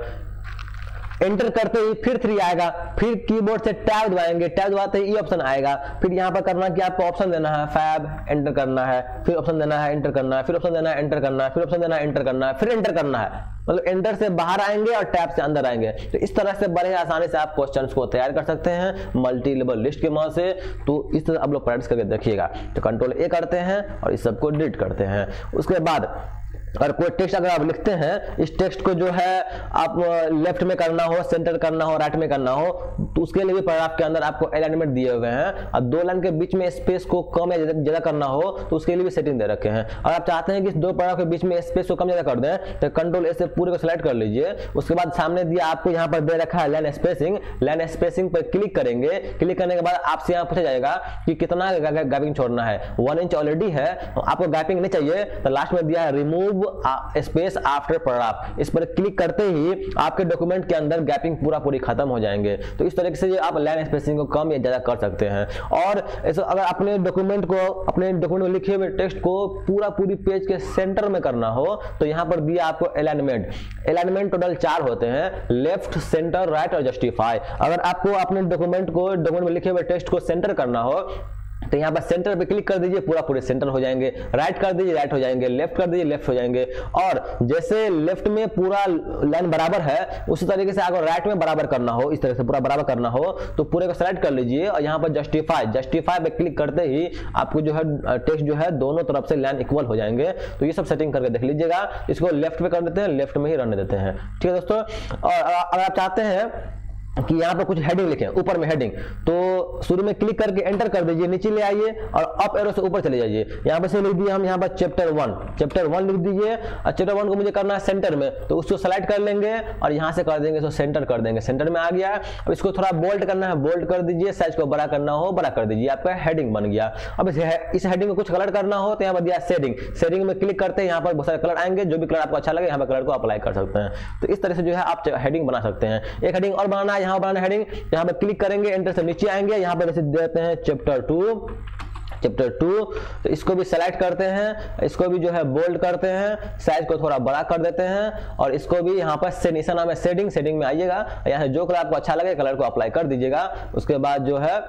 enter करते ही फिर थ्री आएगा, फिर कीबोर्ड से टैब दबाएंगे, टैब दबाते ही ई ऑप्शन आएगा। फिर यहाँ पर करना कि आपको ऑप्शन देना है फैब, एंटर करना है, फिर ऑप्शन देना है, एंटर करना है, फिर ऑप्शन देना है, एंटर करना है, फिर ऑप्शन देना है, एंटर करना है, फिर एंटर करना है। मतलब एंटर से बाहर आएंगे और टैब से अंदर आएंगे। तो इस तरह से बड़े आसानी से आप क्वेश्चंस को तैयार कर सकते हैं मल्टी लेवल लिस्ट के मदद से। तो इस तरह आप लोग प्रैक्टिस करके देखिएगा। तो कंट्रोल ए करते हैं और इस सबको डिलीट करते हैं। उसके बाद अगर कोई टेक्स्ट अगर आप लिखते हैं, इस टेक्स्ट को जो है आप लेफ्ट में करना हो, सेंटर करना हो, राइट में करना हो, तो उसके लिए भी पैराग्राफ के अंदर आपको अलाइनमेंट दिए हुए हैं। और दो लाइन के बीच में स्पेस को कम या ज्यादा करना हो तो उसके लिए भी सेटिंग दे रखे हैं। और आप चाहते हैं कि दो पैराग्राफ के बीच में स्पेस को कम ज्यादा कर दें तो कंट्रोल ए से पूरे को सिलेक्ट कर लीजिए। उसके बाद सामने दिया आपको यहाँ पर दे रखा है लाइन स्पेसिंग, लाइन स्पेसिंग पर क्लिक करेंगे। क्लिक करने के बाद आपसे यहाँ पूछा जाएगा कि कितना गैपिंग छोड़ना है। वन इंच ऑलरेडी है, आपको गैपिंग नहीं चाहिए तो लास्ट में दिया है रिमूव स्पेस आफ्टर पैराग्राफ। इस पर क्लिक करते ही आपके डॉक्यूमेंट के अंदर गैपिंग पूरा पूरी खत्म हो जाएंगे। तो इस तरीके से आप लाइन स्पेसिंग को कम या ज्यादा कर सकते हैं। और ऐसा अगर अपने डॉक्यूमेंट को अपने डॉक्यूमेंट में लिखे हुए टेक्स्ट को पूरा पूरी पेज के सेंटर में करना हो तो यहाँ पर दिया आपको अलाइनमेंट। अलाइनमेंट टोटल चार होते हैं, लेफ्ट, सेंटर, राइट और जस्टिफाई। अगर आपको अपने डॉक्यूमेंट को डॉक्यूमेंट में लिखे हुए टेक्स्ट को सेंटर करना हो तो यहाँ पर सेंटर पे क्लिक कर दीजिए, पूरा पूरे सेंटर हो जाएंगे। राइट कर दीजिए, राइट हो जाएंगे। लेफ्ट कर दीजिए, लेफ्ट हो जाएंगे। और जैसे लेफ्ट में पूरा लाइन बराबर है उसी तरीके से अगर राइट में बराबर करना हो, इस तरह से पूरा बराबर करना हो तो पूरे को सेलेक्ट कर लीजिए और यहाँ पर जस्टिफाई जस्टिफाई पे क्लिक करते ही आपको जो है टेक्स्ट जो है दोनों तरफ से लाइन इक्वल हो जाएंगे। तो ये सब सेटिंग करके देख लीजिएगा। इसको लेफ्ट पे कर देते हैं, लेफ्ट में ही रहने देते हैं। ठीक है दोस्तों। और अगर आप चाहते हैं कि यहाँ पर कुछ हेडिंग लिखें, ऊपर में हेडिंग, तो शुरू में क्लिक करके एंटर कर दीजिए, नीचे ले आइए और अप एरो से ऊपर चले जाइए। यहाँ पर से लिख दिए हम यहाँ पर चैप्टर वन, चैप्टर वन लिख दीजिए। और चैप्टर वन को मुझे करना है सेंटर में, तो उसको सेलेक्ट कर लेंगे और यहाँ से कर देंगे, इसको सेंटर कर देंगे। सेंटर में आ गया। अब इसको थोड़ा बोल्ड करना है, बोल्ड कर दीजिए। साइज को बड़ा करना हो बड़ा कर दीजिए, आपका हेडिंग बन गया। अब इस हेडिंग में कुछ कलर करना हो तो यहाँ पर दिया शेडिंग, शेडिंग में क्लिक करते हैं, यहाँ पर बहुत सारे कलर आएंगे। जो भी कलर आपको अच्छा लगे यहाँ पर कलर को अप्लाई कर सकते हैं। तो इस तरह से जो है आप हेडिंग बना सकते हैं। एक हेडिंग और बनाना है, यहाँ बनाना हेडिंग, यहाँ पे क्लिक करेंगे, एंटर से नीचे आएंगे। यहाँ पे देते हैं चैप्टर टू, चैप्टर टू, तो इसको भी सेलेक्ट करते हैं, इसको भी जो है बोल्ड करते हैं, साइज को थोड़ा बड़ा कर देते हैं और इसको भी यहाँ पर से निशान नाम है शेडिंग, शेडिंग में आइएगा। यहाँ जो कलर आपको अच्छा लगे कलर को अप्लाई कर दीजिएगा। उसके बाद जो है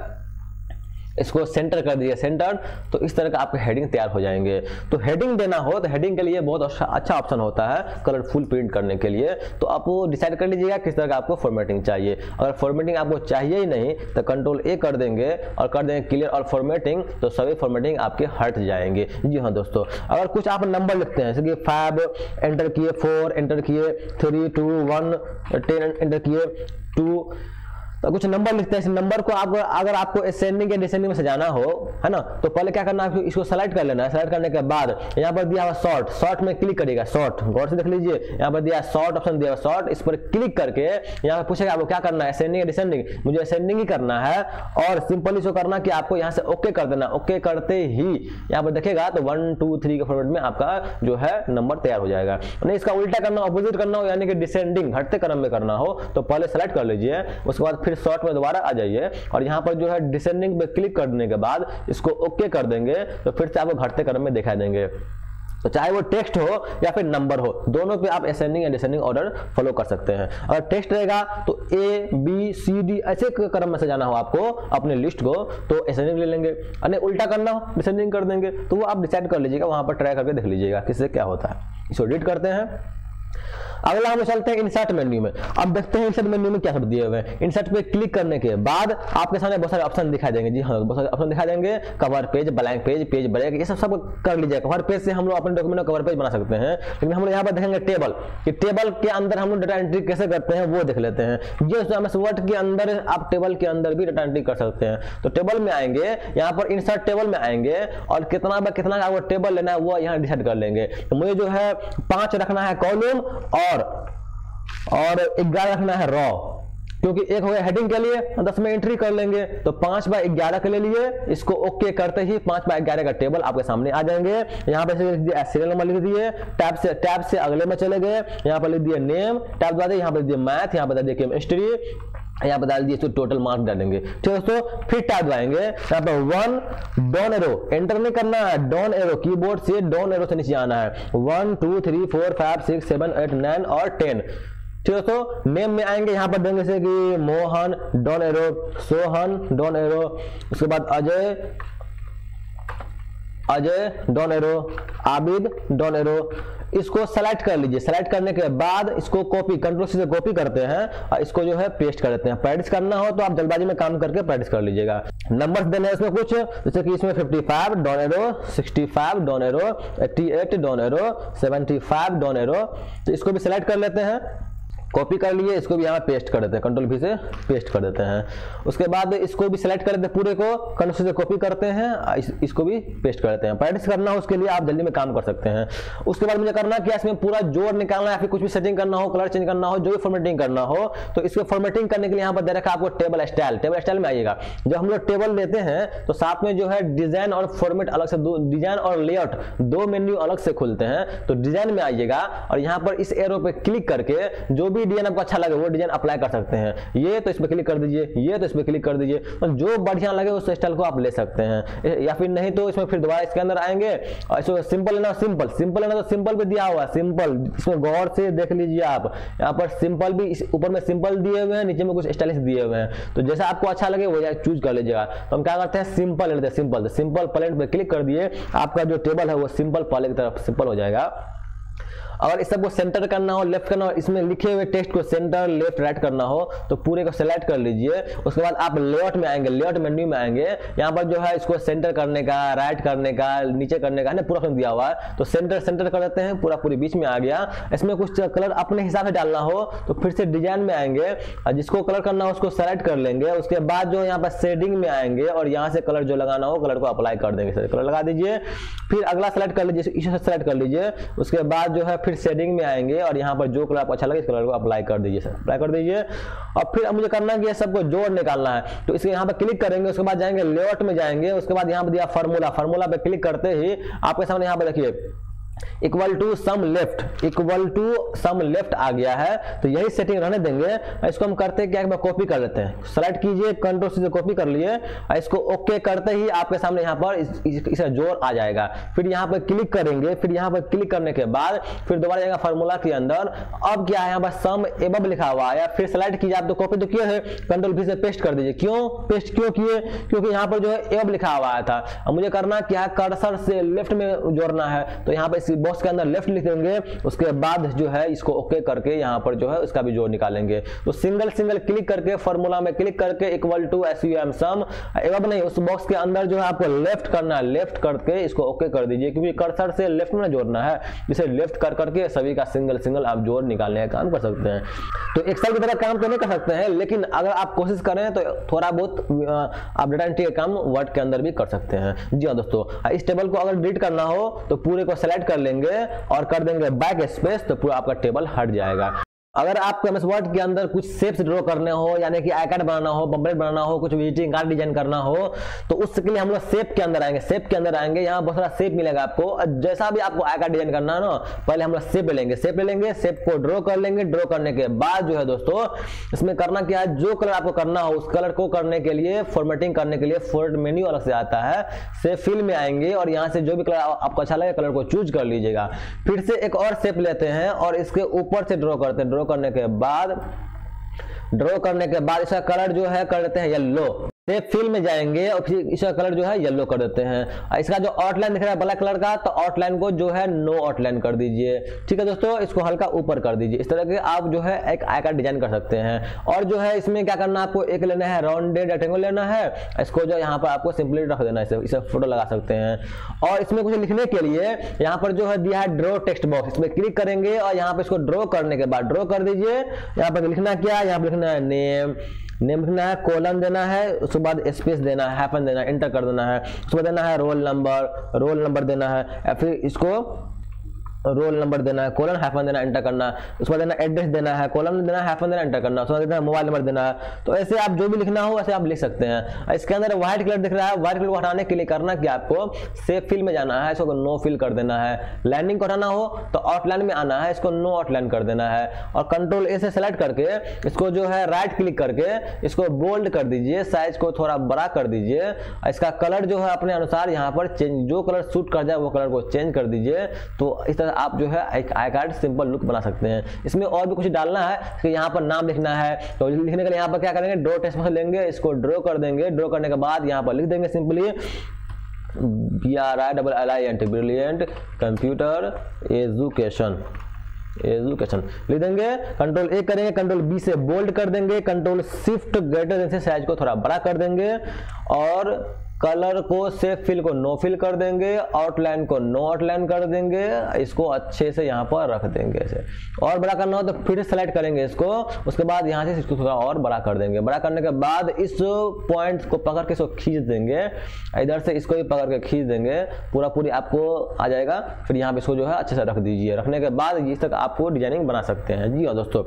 इसको सेंटर कर दीजिए, सेंटर। तो इस तरह का आपके हेडिंग तैयार हो जाएंगे। तो हेडिंग देना हो तो हेडिंग के लिए बहुत अच्छा ऑप्शन होता है कलरफुल प्रिंट करने के लिए। तो आप वो डिसाइड कर लीजिएगा किस तरह का आपको फॉर्मेटिंग चाहिए। अगर फॉर्मेटिंग आपको चाहिए ही नहीं तो कंट्रोल ए कर देंगे और कर देंगे क्लियर और फॉर्मेटिंग, तो सभी फॉर्मेटिंग आपके हट जाएंगे। जी हाँ दोस्तों, अगर कुछ आप नंबर लिखते हैं जैसे कि फाइव एंटर किए, फोर एंटर किए, three two one, ten enter किए, टू, तो कुछ नंबर लिखते हैं। इस नंबर को आप अगर आपको असेंडिंग या डिसेंडिंग में सजाना हो, है ना, तो पहले क्या करना है, इसको सेलेक्ट कर लेना है। सेलेक्ट करने के बाद यहाँ पर दिया हुआ शॉर्ट, शॉर्ट में क्लिक करिएगा। शॉर्ट गौर से देख लीजिए, यहाँ पर दिया शॉर्ट ऑप्शन दिया हुआ शॉर्ट, इस पर क्लिक करके यहाँ पर पूछेगा आपको क्या करना है, असेंडिंग या डिसेंडिंग। मुझे असेंडिंग ही करना है और सिंपल इसको करना कि आपको यहाँ से ओके कर देना। ओके करते ही यहाँ पर देखेगा तो वन टू थ्री के फॉर्मेट में आपका जो है नंबर तैयार हो जाएगा। नहीं इसका उल्टा करना, ऑपोजिट करना हो, यानी कि डिसेंडिंग घटते क्रम में करना हो तो पहले सेलेक्ट कर लीजिए। उसके बाद फिर शॉर्ट में दोबारा आ जाइए और यहाँ पर जो है डिसेंडिंग पे क्लिक करने के बाद इसको ओके कर देंगे तो फिर से आपको घटते क्रम में दिखा देंगे। तो चाहे वो टेक्स्ट हो या फिर नंबर हो, दोनों पे आप असेंडिंग या डिसेंडिंग ऑर्डर फॉलो कर सकते हैं। अगर टेक्स्ट रहेगा तो ए बी सी डी ऐसे क्रम में सजाना हो आपको अपने लिस्ट को तो असेंडिंग ले लेंगे, और उल्टा करना हो डिसेंडिंग कर देंगे। तो वो आप डिसाइड कर लीजिएगा, वहां पर ट्राई करके देख लीजिएगा किससे क्या होता है। इसको एडिट करते हैं। अगला हम चलते हैं इंसर्ट मेन्यू में। अब देखते हैं इंसर्ट मेन्यू में क्या सब दिए हुए हैं। इंसर्ट पे क्लिक करने के बाद आपके सामने बहुत सारे ऑप्शन दिखाई देंगे। जी हाँ, बहुत सारे ऑप्शन दिखाई देंगे। Cover page, blank page, page break, ये सब सब कर लीजिएगा। कवर पेज से हम लोग अपने डॉक्यूमेंट का कवर पेज बना सकते हैं, लेकिन हम लोग यहाँ पर देखेंगे टेबल, कि टेबल के अंदर हम लोग डाटा एंट्री कैसे करते हैं वो देख लेते हैं। जो एमएस वर्ड के अंदर आप टेबल के अंदर भी डाटा एंट्री कर सकते हैं। तो टेबल में आएंगे, यहाँ पर इंसर्ट टेबल में आएंगे और कितना बाय कितना का आपको टेबल लेना है वो यहाँ डिसाइड कर लेंगे। तो मुझे जो है पांच रखना है कॉलम और और ग्यारह रखना है रॉ। क्योंकि एक हो गया हेडिंग के लिए दस में एंट्री कर लेंगे, तो पांच बाय ग्यारह के ले लिए, इसको ओके करते ही पांच बाय ग्यारह का टेबल आपके सामने आ जाएंगे। यहाँ पे सीरियल नंबर लिख दिए, टैब से टैब से अगले में चले गए, यहाँ पर लिख दिए नेम, टैब बता दिए, यहाँ पर लिख दिए मैथ, यहाँ बता दिए केमिस्ट्री, यहाँ बता दिए इसको टोटल मार्क डालेंगे। ठीक है दोस्तों, फिर टैब आएंगे, यहाँ पर वन डाउन एरो एंटर नहीं करना है, डाउन एरो कीबोर्ड से डाउन एरो से नीचे आना है, one two three four five six seven eight nine और टेन। ठीक है दोस्तों, नेम में आएंगे, यहाँ पर देंगे जैसे कि Mohan down arrow, Sohan down arrow, उसके बाद Ajay Ajay down arrow, Abid down arrow. इसको सेलेक्ट कर लीजिए, सेलेक्ट करने के बाद इसको कॉपी कंट्रोल से कॉपी करते हैं और इसको जो है पेस्ट कर देते हैं। प्रैक्टिस करना हो तो आप जल्दबाजी में काम करके प्रैक्टिस कर लीजिएगा। नंबर्स देने हैं इसमें कुछ, जैसे कि इसमें पचपन डाउन एरो, पैंसठ डाउन एरो, अट्ठासी डाउन एरो, पचहत्तर डाउन एरो। तो इसको भी सेलेक्ट कर लेते हैं, कॉपी कर लिए, इसको भी यहाँ पेस्ट कर देते हैं, कंट्रोल भी से पेस्ट कर देते हैं। उसके बाद इसको भी सिलेक्ट कर देते हैं, पूरे को कंट्रोल से कॉपी करते हैं, इस, इसको भी पेस्ट कर देते हैं। प्रैक्टिस करना हो उसके लिए आप जल्दी में काम कर सकते हैं। उसके बाद मुझे करना क्या, इसमें पूरा जोड़ निकालना है, फिर कुछ भी सेटिंग करना हो, कलर चेंज करना हो, जो भी फॉर्मेटिंग करना हो, तो इसको फॉर्मेटिंग करने के लिए यहाँ पर दे रखा आपको टेबल स्टाइल। टेबल स्टाइल में आइएगा, जब हम लोग टेबल लेते हैं तो साथ में जो है डिजाइन और फॉर्मेट अलग से, डिजाइन और लेआउट दो मेन्यू अलग से खुलते हैं। तो डिजाइन में आइएगा और यहाँ पर इस एरो पे क्लिक करके जो भी डिजाइन आपको अच्छा लगे वो डिजाइन अप्लाई कर सकते हैं। ये तो इस पे क्लिक कर दीजिए, ये तो इस पे क्लिक कर दीजिए, तो जो बढ़िया लगे उस स्टाइल को आप ले सकते हैं। या फिर नहीं तो इसमें फिर दोबारा इसके अंदर आएंगे और इसको सिंपल लेना, सिंपल सिंपल लेना तो सिंपल भी दिया हुआ है, सिंपल, इसमें गौर से देख लीजिए आप, यहाँ पर सिंपल भी, इस ऊपर में सिंपल दिए हुए हैं, नीचे में कुछ स्टाइलिश दिए हुए हैं, तो जैसा आपको अच्छा लगे वो चूज कर लीजिएगा। तो हम क्या करते हैं, सिंपल लेते हैं, सिंपल सिंपल प्लेन पे क्लिक कर दिए, आपका जो टेबल है वो सिंपल प्लेन की तरफ सिंपल हो जाएगा। अगर इस सबको सेंटर करना हो, लेफ्ट करना हो, इसमें लिखे हुए टेक्स्ट को सेंटर लेफ्ट राइट करना हो तो पूरे को सेलेक्ट कर लीजिए। उसके बाद आप लेआउट में आएंगे, लेआउट मेन्यू में आएंगे, यहाँ पर जो है इसको सेंटर करने का, राइट करने का, नीचे करने का है ना, पूरा दिया हुआ है, तो सेंटर सेंटर कर देते हैं, पूरा पूरी बीच में आ गया। इसमें कुछ कलर अपने हिसाब से डालना हो तो फिर से डिजाइन में आएंगे और जिसको कलर करना हो उसको सेलेक्ट कर लेंगे। उसके बाद जो यहाँ पर शेडिंग में आएंगे और यहाँ से कलर जो लगाना हो कलर को अप्लाई कर देंगे, कलर लगा दीजिए। फिर अगला सेलेक्ट कर लीजिए, इसे सेलेक्ट कर लीजिए। उसके बाद जो है फिर शेडिंग में आएंगे और यहाँ पर जो कलर आपको अच्छा लगे इस कलर को अप्लाई कर दीजिए, सर अप्लाई कर दीजिए। और फिर अब मुझे करना है कि ये सबको जोड़ निकालना है, तो इसके यहाँ पर क्लिक करेंगे, उसके बाद जाएंगे लेआउट में जाएंगे, उसके बाद यहाँ पर दिया फार्मूला, फार्मूला पे क्लिक करते ही आपके सामने यहाँ पर देखिए equal to sum left, equal to sum left आ गया है। तो यही सेटिंग रहने देंगे। इसको हम करते हैं क्या, एक बार कॉपी कर लेते हैं, सेलेक्ट कीजिए, कंट्रोल से कॉपी कर लिए, इसको ओके करते ही आपके सामने यहाँ पर इस, इस, इसका जोड़ आ जाएगा। फिर यहाँ पर क्लिक करेंगे, फिर यहाँ पर क्लिक करने के बाद फिर दोबारा जाएगा फार्मूला के अंदर। अब क्या है, यहाँ पर सम एबव लिखा हुआ है, फिर सेलेक्ट कीजिए, आप तो कॉपी तो किए है, कंट्रोल भी से पेस्ट कर दीजिए। क्यों पेस्ट क्यों किए, क्योंकि यहाँ पर जो है एबव लिखा हुआ था। अब मुझे करना क्या है, कर्सर से लेफ्ट में जोड़ना है, तो यहाँ पर इस बॉक्स के अंदर लेफ्ट लिख देंगे। उसके बाद जो है इसको ओके करके यहाँ पर जो है उसका भी जोड़ निकालेंगे। तो सिंगल सिंगल क्लिक करके फार्मूला में क्लिक करके equal to S U M sum, एवं नहीं उस बॉक्स के अंदर जो है आपको लेफ्ट करना है, लेफ्ट करके इसको ओके कर दीजिए, क्योंकि कर्सर से लेफ्ट में जोड़ना है, इसे लेफ्ट कर करके सभी का सिंगल सिंगल आप जोड़ निकालने का काम कर सकते हैं। तो एक्सेल की तरह काम तो नहीं कर सकते हैं, लेकिन अगर आप कोशिश करें तो थोड़ा बहुत आप डेटा एंट्री का काम वर्ड के अंदर भी कर सकते हैं। जी हाँ दोस्तों, इस टेबल को अगर डिलीट करना हो तो पूरे को सेलेक्ट कर लेंगे और कर देंगे बैक स्पेस, तो पूरा आपका टेबल हट जाएगा। अगर आपको एमएस वर्ड के अंदर कुछ शेप्स ड्रॉ करने हो, यानी कि आई कार्ड बनाना हो, पम्पलेट बनाना हो, कुछ विजिटिंग कार्ड डिजाइन करना हो, तो उसके लिए हम लोग शेप के अंदर आएंगे। शेप के अंदर आएंगे, यहाँ बहुत सारा शेप मिलेगा आपको। जैसा भी आपको आई कार्ड डिजाइन करना है ना, पहले हम लोग शेप लेंगे, शेप ले लेंगे, शेप को ड्रॉ कर लेंगे। ड्रॉ करने के बाद जो है दोस्तों इसमें करना क्या है, जो कलर आपको करना हो उस कलर को करने के लिए, फॉर्मेटिंग करने के लिए फॉर्मेट मेन्यू अलग से आता है। शेप फिल में आएंगे और यहाँ से जो भी कलर आपको अच्छा लगे कलर को चूज कर लीजिएगा। फिर से एक और शेप लेते हैं और इसके ऊपर से ड्रॉ करते हैं। ड्रॉ करने के बाद ड्रॉ करने के बाद इसका कलर जो है कर देते हैं येलो। शेप फिल में जाएंगे और फिर इसका कलर जो है येलो कर देते हैं। इसका जो आउटलाइन दिख रहा है ब्लैक कलर का, तो आउटलाइन को जो है नो आउटलाइन कर दीजिए। ठीक है दोस्तों, इसको हल्का ऊपर कर दीजिए। इस तरह के आप जो है एक आई कार्ड डिजाइन कर सकते हैं। और जो है इसमें क्या करना है, आपको एक लेना है राउंडेड रेक्टेंगल लेना है, इसको जो यहाँ पर आपको सिंपली रख देना है, इसे फोटो लगा सकते हैं। और इसमें कुछ लिखने के लिए यहाँ पर जो है दिया है ड्रॉ टेक्स्ट बॉक्स, इसमें क्लिक करेंगे और यहाँ पर इसको ड्रॉ करने के बाद ड्रॉ कर दीजिए। यहाँ पर लिखना क्या है, यहाँ पर लिखना है नेम, नेम लिखना है, कोलन देना है, उसके बाद स्पेस देना है, हाइफन देना है, एंटर कर देना है। उसके बाद देना है रोल नंबर, रोल नंबर देना है। फिर इसको रोल नंबर देना है, कोलन हाइफन देना, एंटर करना, उसके बाद देना एड्रेस देना है, कोलन देना है, हाइफन देना, एंटर करना, उसके बाद देना मोबाइल नंबर देना है। तो ऐसे आप जो भी लिखना हो ऐसे आप लिख सकते हैं। इसके अंदर व्हाइट कलर दिख रहा है, व्हाइट कलर को हटाने के लिए करना कि आपको सेव फिल में जाना है, इसको नो फिल कर देना है। लाइनिंग को हटाना हो तो आउटलाइन में आना है, इसको नो आउटलाइन कर देना है। और कंट्रोल ए से सेलेक्ट करके इसको जो है राइट क्लिक करके इसको बोल्ड कर दीजिए, साइज को थोड़ा बड़ा कर दीजिए। इसका कलर जो है अपने अनुसार यहाँ पर चेंज, जो कलर सूट कर जाए वो कलर को चेंज कर दीजिए। तो इस तरह आप जो है एक आई कार्ड सिंपल लुक बना सकते हैं। इसमें और भी कुछ डालना है कि यहाँ पर नाम लिखना है, तो लिखने के लिए यहाँ पर क्या करेंगे, ड्रॉ टेक्स्ट बॉक्स लेंगे, इसको ड्रॉ कर देंगे। ड्रॉ करने के बाद यहाँ पर लिख देंगे simply B R I double L I N T, brilliant computer education, education लिख देंगे। कंट्रोल ए करेंगे, कंट्रोल बी से बोल्ड कर देंगे, कंट्रोल शिफ्ट ग्रेटर देन से साइज को थोड़ा बड़ा कर देंगे और कलर को सेव फिल को नो फिल कर देंगे, आउटलाइन को नो आउटलाइन कर देंगे। इसको अच्छे से यहाँ पर रख देंगे ऐसे। और बड़ा करना हो तो फिर सेलेक्ट करेंगे इसको, उसके बाद यहाँ से इसको थोड़ा और बड़ा कर देंगे। बड़ा करने के बाद इस पॉइंट को पकड़ के इसको खींच देंगे, इधर से इसको भी पकड़ के खींच देंगे, पूरा पूरी आपको आ जाएगा। फिर यहाँ पे इसको जो है अच्छे से रख दीजिए। रखने के बाद इस तक आपको डिजाइनिंग बना सकते हैं। जी हाँ दोस्तों,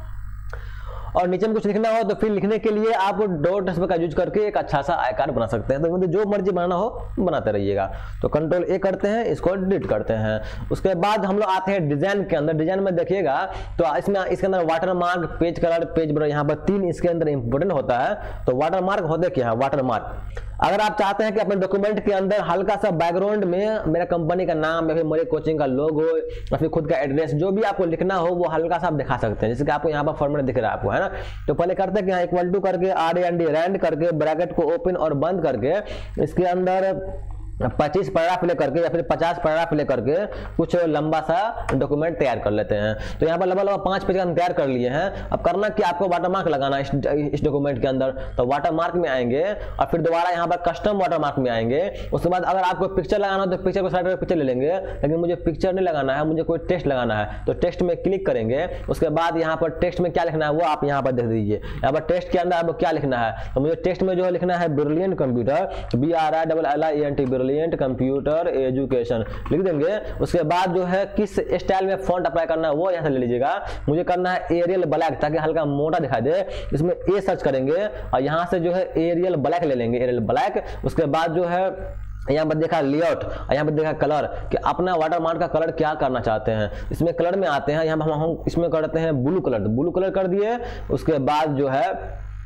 और नीचे में कुछ लिखना हो तो फिर लिखने के लिए आप डॉट टेक्स्ट का यूज करके एक अच्छा सा आई कार्ड बना सकते हैं। तो मतलब जो मर्जी बनाना हो बनाते रहिएगा। तो कंट्रोल ए करते हैं, इसको डिलीट करते हैं। उसके बाद हम लोग आते हैं डिजाइन के अंदर। डिजाइन में देखिएगा तो इसमें इसके अंदर water mark, page colour, page border, यहाँ पर तीन इसके अंदर इंपोर्टेंट होता है। तो वाटर मार्क होते क्या है, वाटर मार्क अगर आप चाहते हैं कि अपने डॉक्यूमेंट के अंदर हल्का सा बैकग्राउंड में मेरा कंपनी का नाम या फिर मेरे कोचिंग का लोगो या फिर खुद का एड्रेस, जो भी आपको लिखना हो वो हल्का सा आप दिखा सकते हैं। जैसे कि आपको यहाँ पर फॉर्मेट दिख रहा है आपको, है ना। तो पहले करते हैं कि यहाँ इक्वल टू करके आर एन डी रैंड करके ब्रैकेट को ओपन और बंद करके इसके अंदर पच्चीस पैराग्राफ ले करके या फिर पचास पैराग्राफ ले करके कुछ लंबा सा डॉक्यूमेंट तैयार कर लेते हैं। तो यहाँ पर लंबा लंबा पांच पेज का हम तैयार कर लिए हैं। अब करना कि आपको वाटर मार्क लगाना है इस डॉक्यूमेंट के अंदर। तो वाटर मार्क में आएंगे और फिर दोबारा यहाँ पर कस्टम वाटर मार्क में आएंगे। उसके बाद अगर आपको पिक्चर लगाना हो तो पिक्चर को साइड में पिक्चर ले लेंगे, लेकिन मुझे पिक्चर नहीं लगाना है, मुझे कोई टेक्स्ट लगाना है। तो टेक्स्ट में क्लिक करेंगे। उसके बाद यहाँ पर टेक्स्ट में क्या लिखना है वो आप यहाँ पर देख दीजिए। यहाँ पर टेक्स्ट के अंदर आपको क्या लिखना है, तो मुझे टेक्स्ट में जो है लिखना है brilliant computer, B R I double L I N T, brilliant computer education लिख देंगे। उसके बाद जो है किस स्टाइल में फॉन्ट अप्लाई करना है वो यहाँ से ले लीजिएगा। मुझे करना है एरियल ब्लैक, ताकि हल्का मोटा दिखाई दे। इसमें ए सर्च करेंगे और यहाँ से जो है एरियल ब्लैक ले लेंगे, एरियल ब्लैक। उसके बाद जो है यहाँ पर देखा लेआउट, यहाँ पर देखा कलर कि अपना वाटरमार्क का कलर क्या करना चाहते हैं। इसमें कलर में आते हैं, यहाँ पर हम इसमें करते हैं ब्लू कलर, तो ब्लू कलर कर दिए। उसके बाद जो है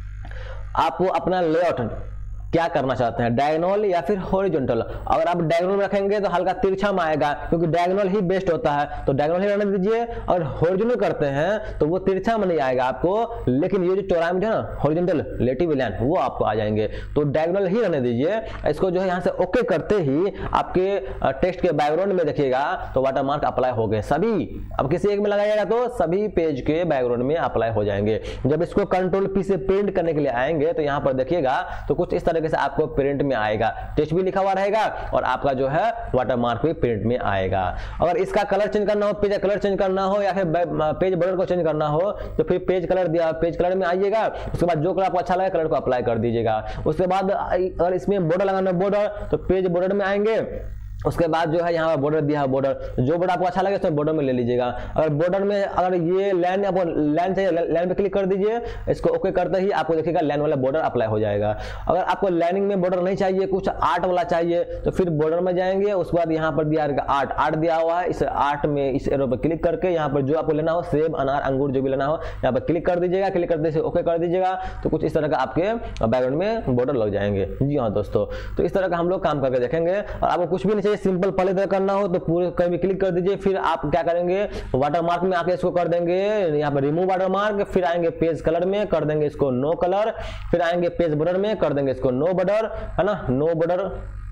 आप अपना लेआउट क्या करना चाहते हैं, डायगोनल या फिर हॉरिजॉन्टल। अगर आप डायगोनल रखेंगे तो हल्का तिरछा में आएगा, क्योंकि डायगोनल ही बेस्ट होता है, तो डायगोनल ही रहने दीजिए। और हॉरिजॉन्टल करते हैं तो वो तिरछा में नहीं आएगा आपको, लेकिन ये जो चौड़ाई में है ना हॉरिजॉन्टल रिलेटिव लाइन वो आपको आ जाएंगे। तो डायगोनल ही रहने दीजिए। इसको जो है यहाँ से ओके करते ही आपके टेक्स्ट के बैकग्राउंड में देखिएगा तो वाटरमार्क अप्लाई हो गए सभी। अब किसी एक में लगाइएगा तो सभी पेज के बैकग्राउंड में अप्लाई हो जाएंगे। जब इसको कंट्रोल पी से प्रिंट करने के लिए आएंगे तो यहाँ पर देखिएगा तो कुछ इस तरह से आपको प्रिंट में आएगा, टेक्स्ट भी लिखा हुआ रहेगा और आपका जो है वाटरमार्क भी प्रिंट में आएगा। अगर इसका कलर चेंज करना हो, पेज कलर चेंज करना हो या फिर पेज बॉर्डर को चेंज करना हो तो फिर पेज कलर दिया, पेज कलर में आइएगा। उसके बाद जो कलर आपको अच्छा लगे कलर को अप्लाई कर दीजिएगा। उसके बाद अगर इसमें बॉर्डर लगाना है बॉर्डर तो पेज बॉर्डर में आएंगे। उसके बाद जो है यहाँ पर बॉर्डर दिया है, बॉर्डर जो बॉर्डर आपको अच्छा लगे उसमें बॉर्डर में ले लीजिएगा। अगर बॉर्डर में अगर ये लाइन आपको लाइन चाहिए, लाइन पे क्लिक कर दीजिए। इसको ओके करते ही आपको देखिएगा लाइन वाला बॉर्डर अप्लाई हो जाएगा। अगर आपको लाइनिंग में बॉर्डर नहीं चाहिए, कुछ आर्ट वाला चाहिए तो फिर बॉर्डर में जाएंगे। उसके बाद यहाँ पर दिया आर्ट, आर्ट दिया हुआ है, इस आर्ट में इस एरो पर क्लिक करके यहाँ पर जो आपको लेना हो सेब, अनार, अंगूर जो भी लेना हो यहाँ पर क्लिक कर दीजिएगा। क्लिक करते से ओके कर दीजिएगा तो कुछ इस तरह का आपके बैकग्राउंड में बॉर्डर लग जाएंगे। जी हाँ दोस्तों, तो इस तरह का हम लोग काम करके देखेंगे। और आपको कुछ भी नहीं चाहिए, सिंपल पहले करना हो तो पूरे कहीं भी क्लिक कर दीजिए। फिर आप क्या करेंगे वाटरमार्क में आके इसको कर देंगे यहाँ पर रिमूव वाटरमार्क। फिर आएंगे पेज कलर में कर देंगे इसको नो कलर। फिर आएंगे पेज बॉर्डर में कर देंगे इसको नो बॉर्डर, है ना, नो बॉर्डर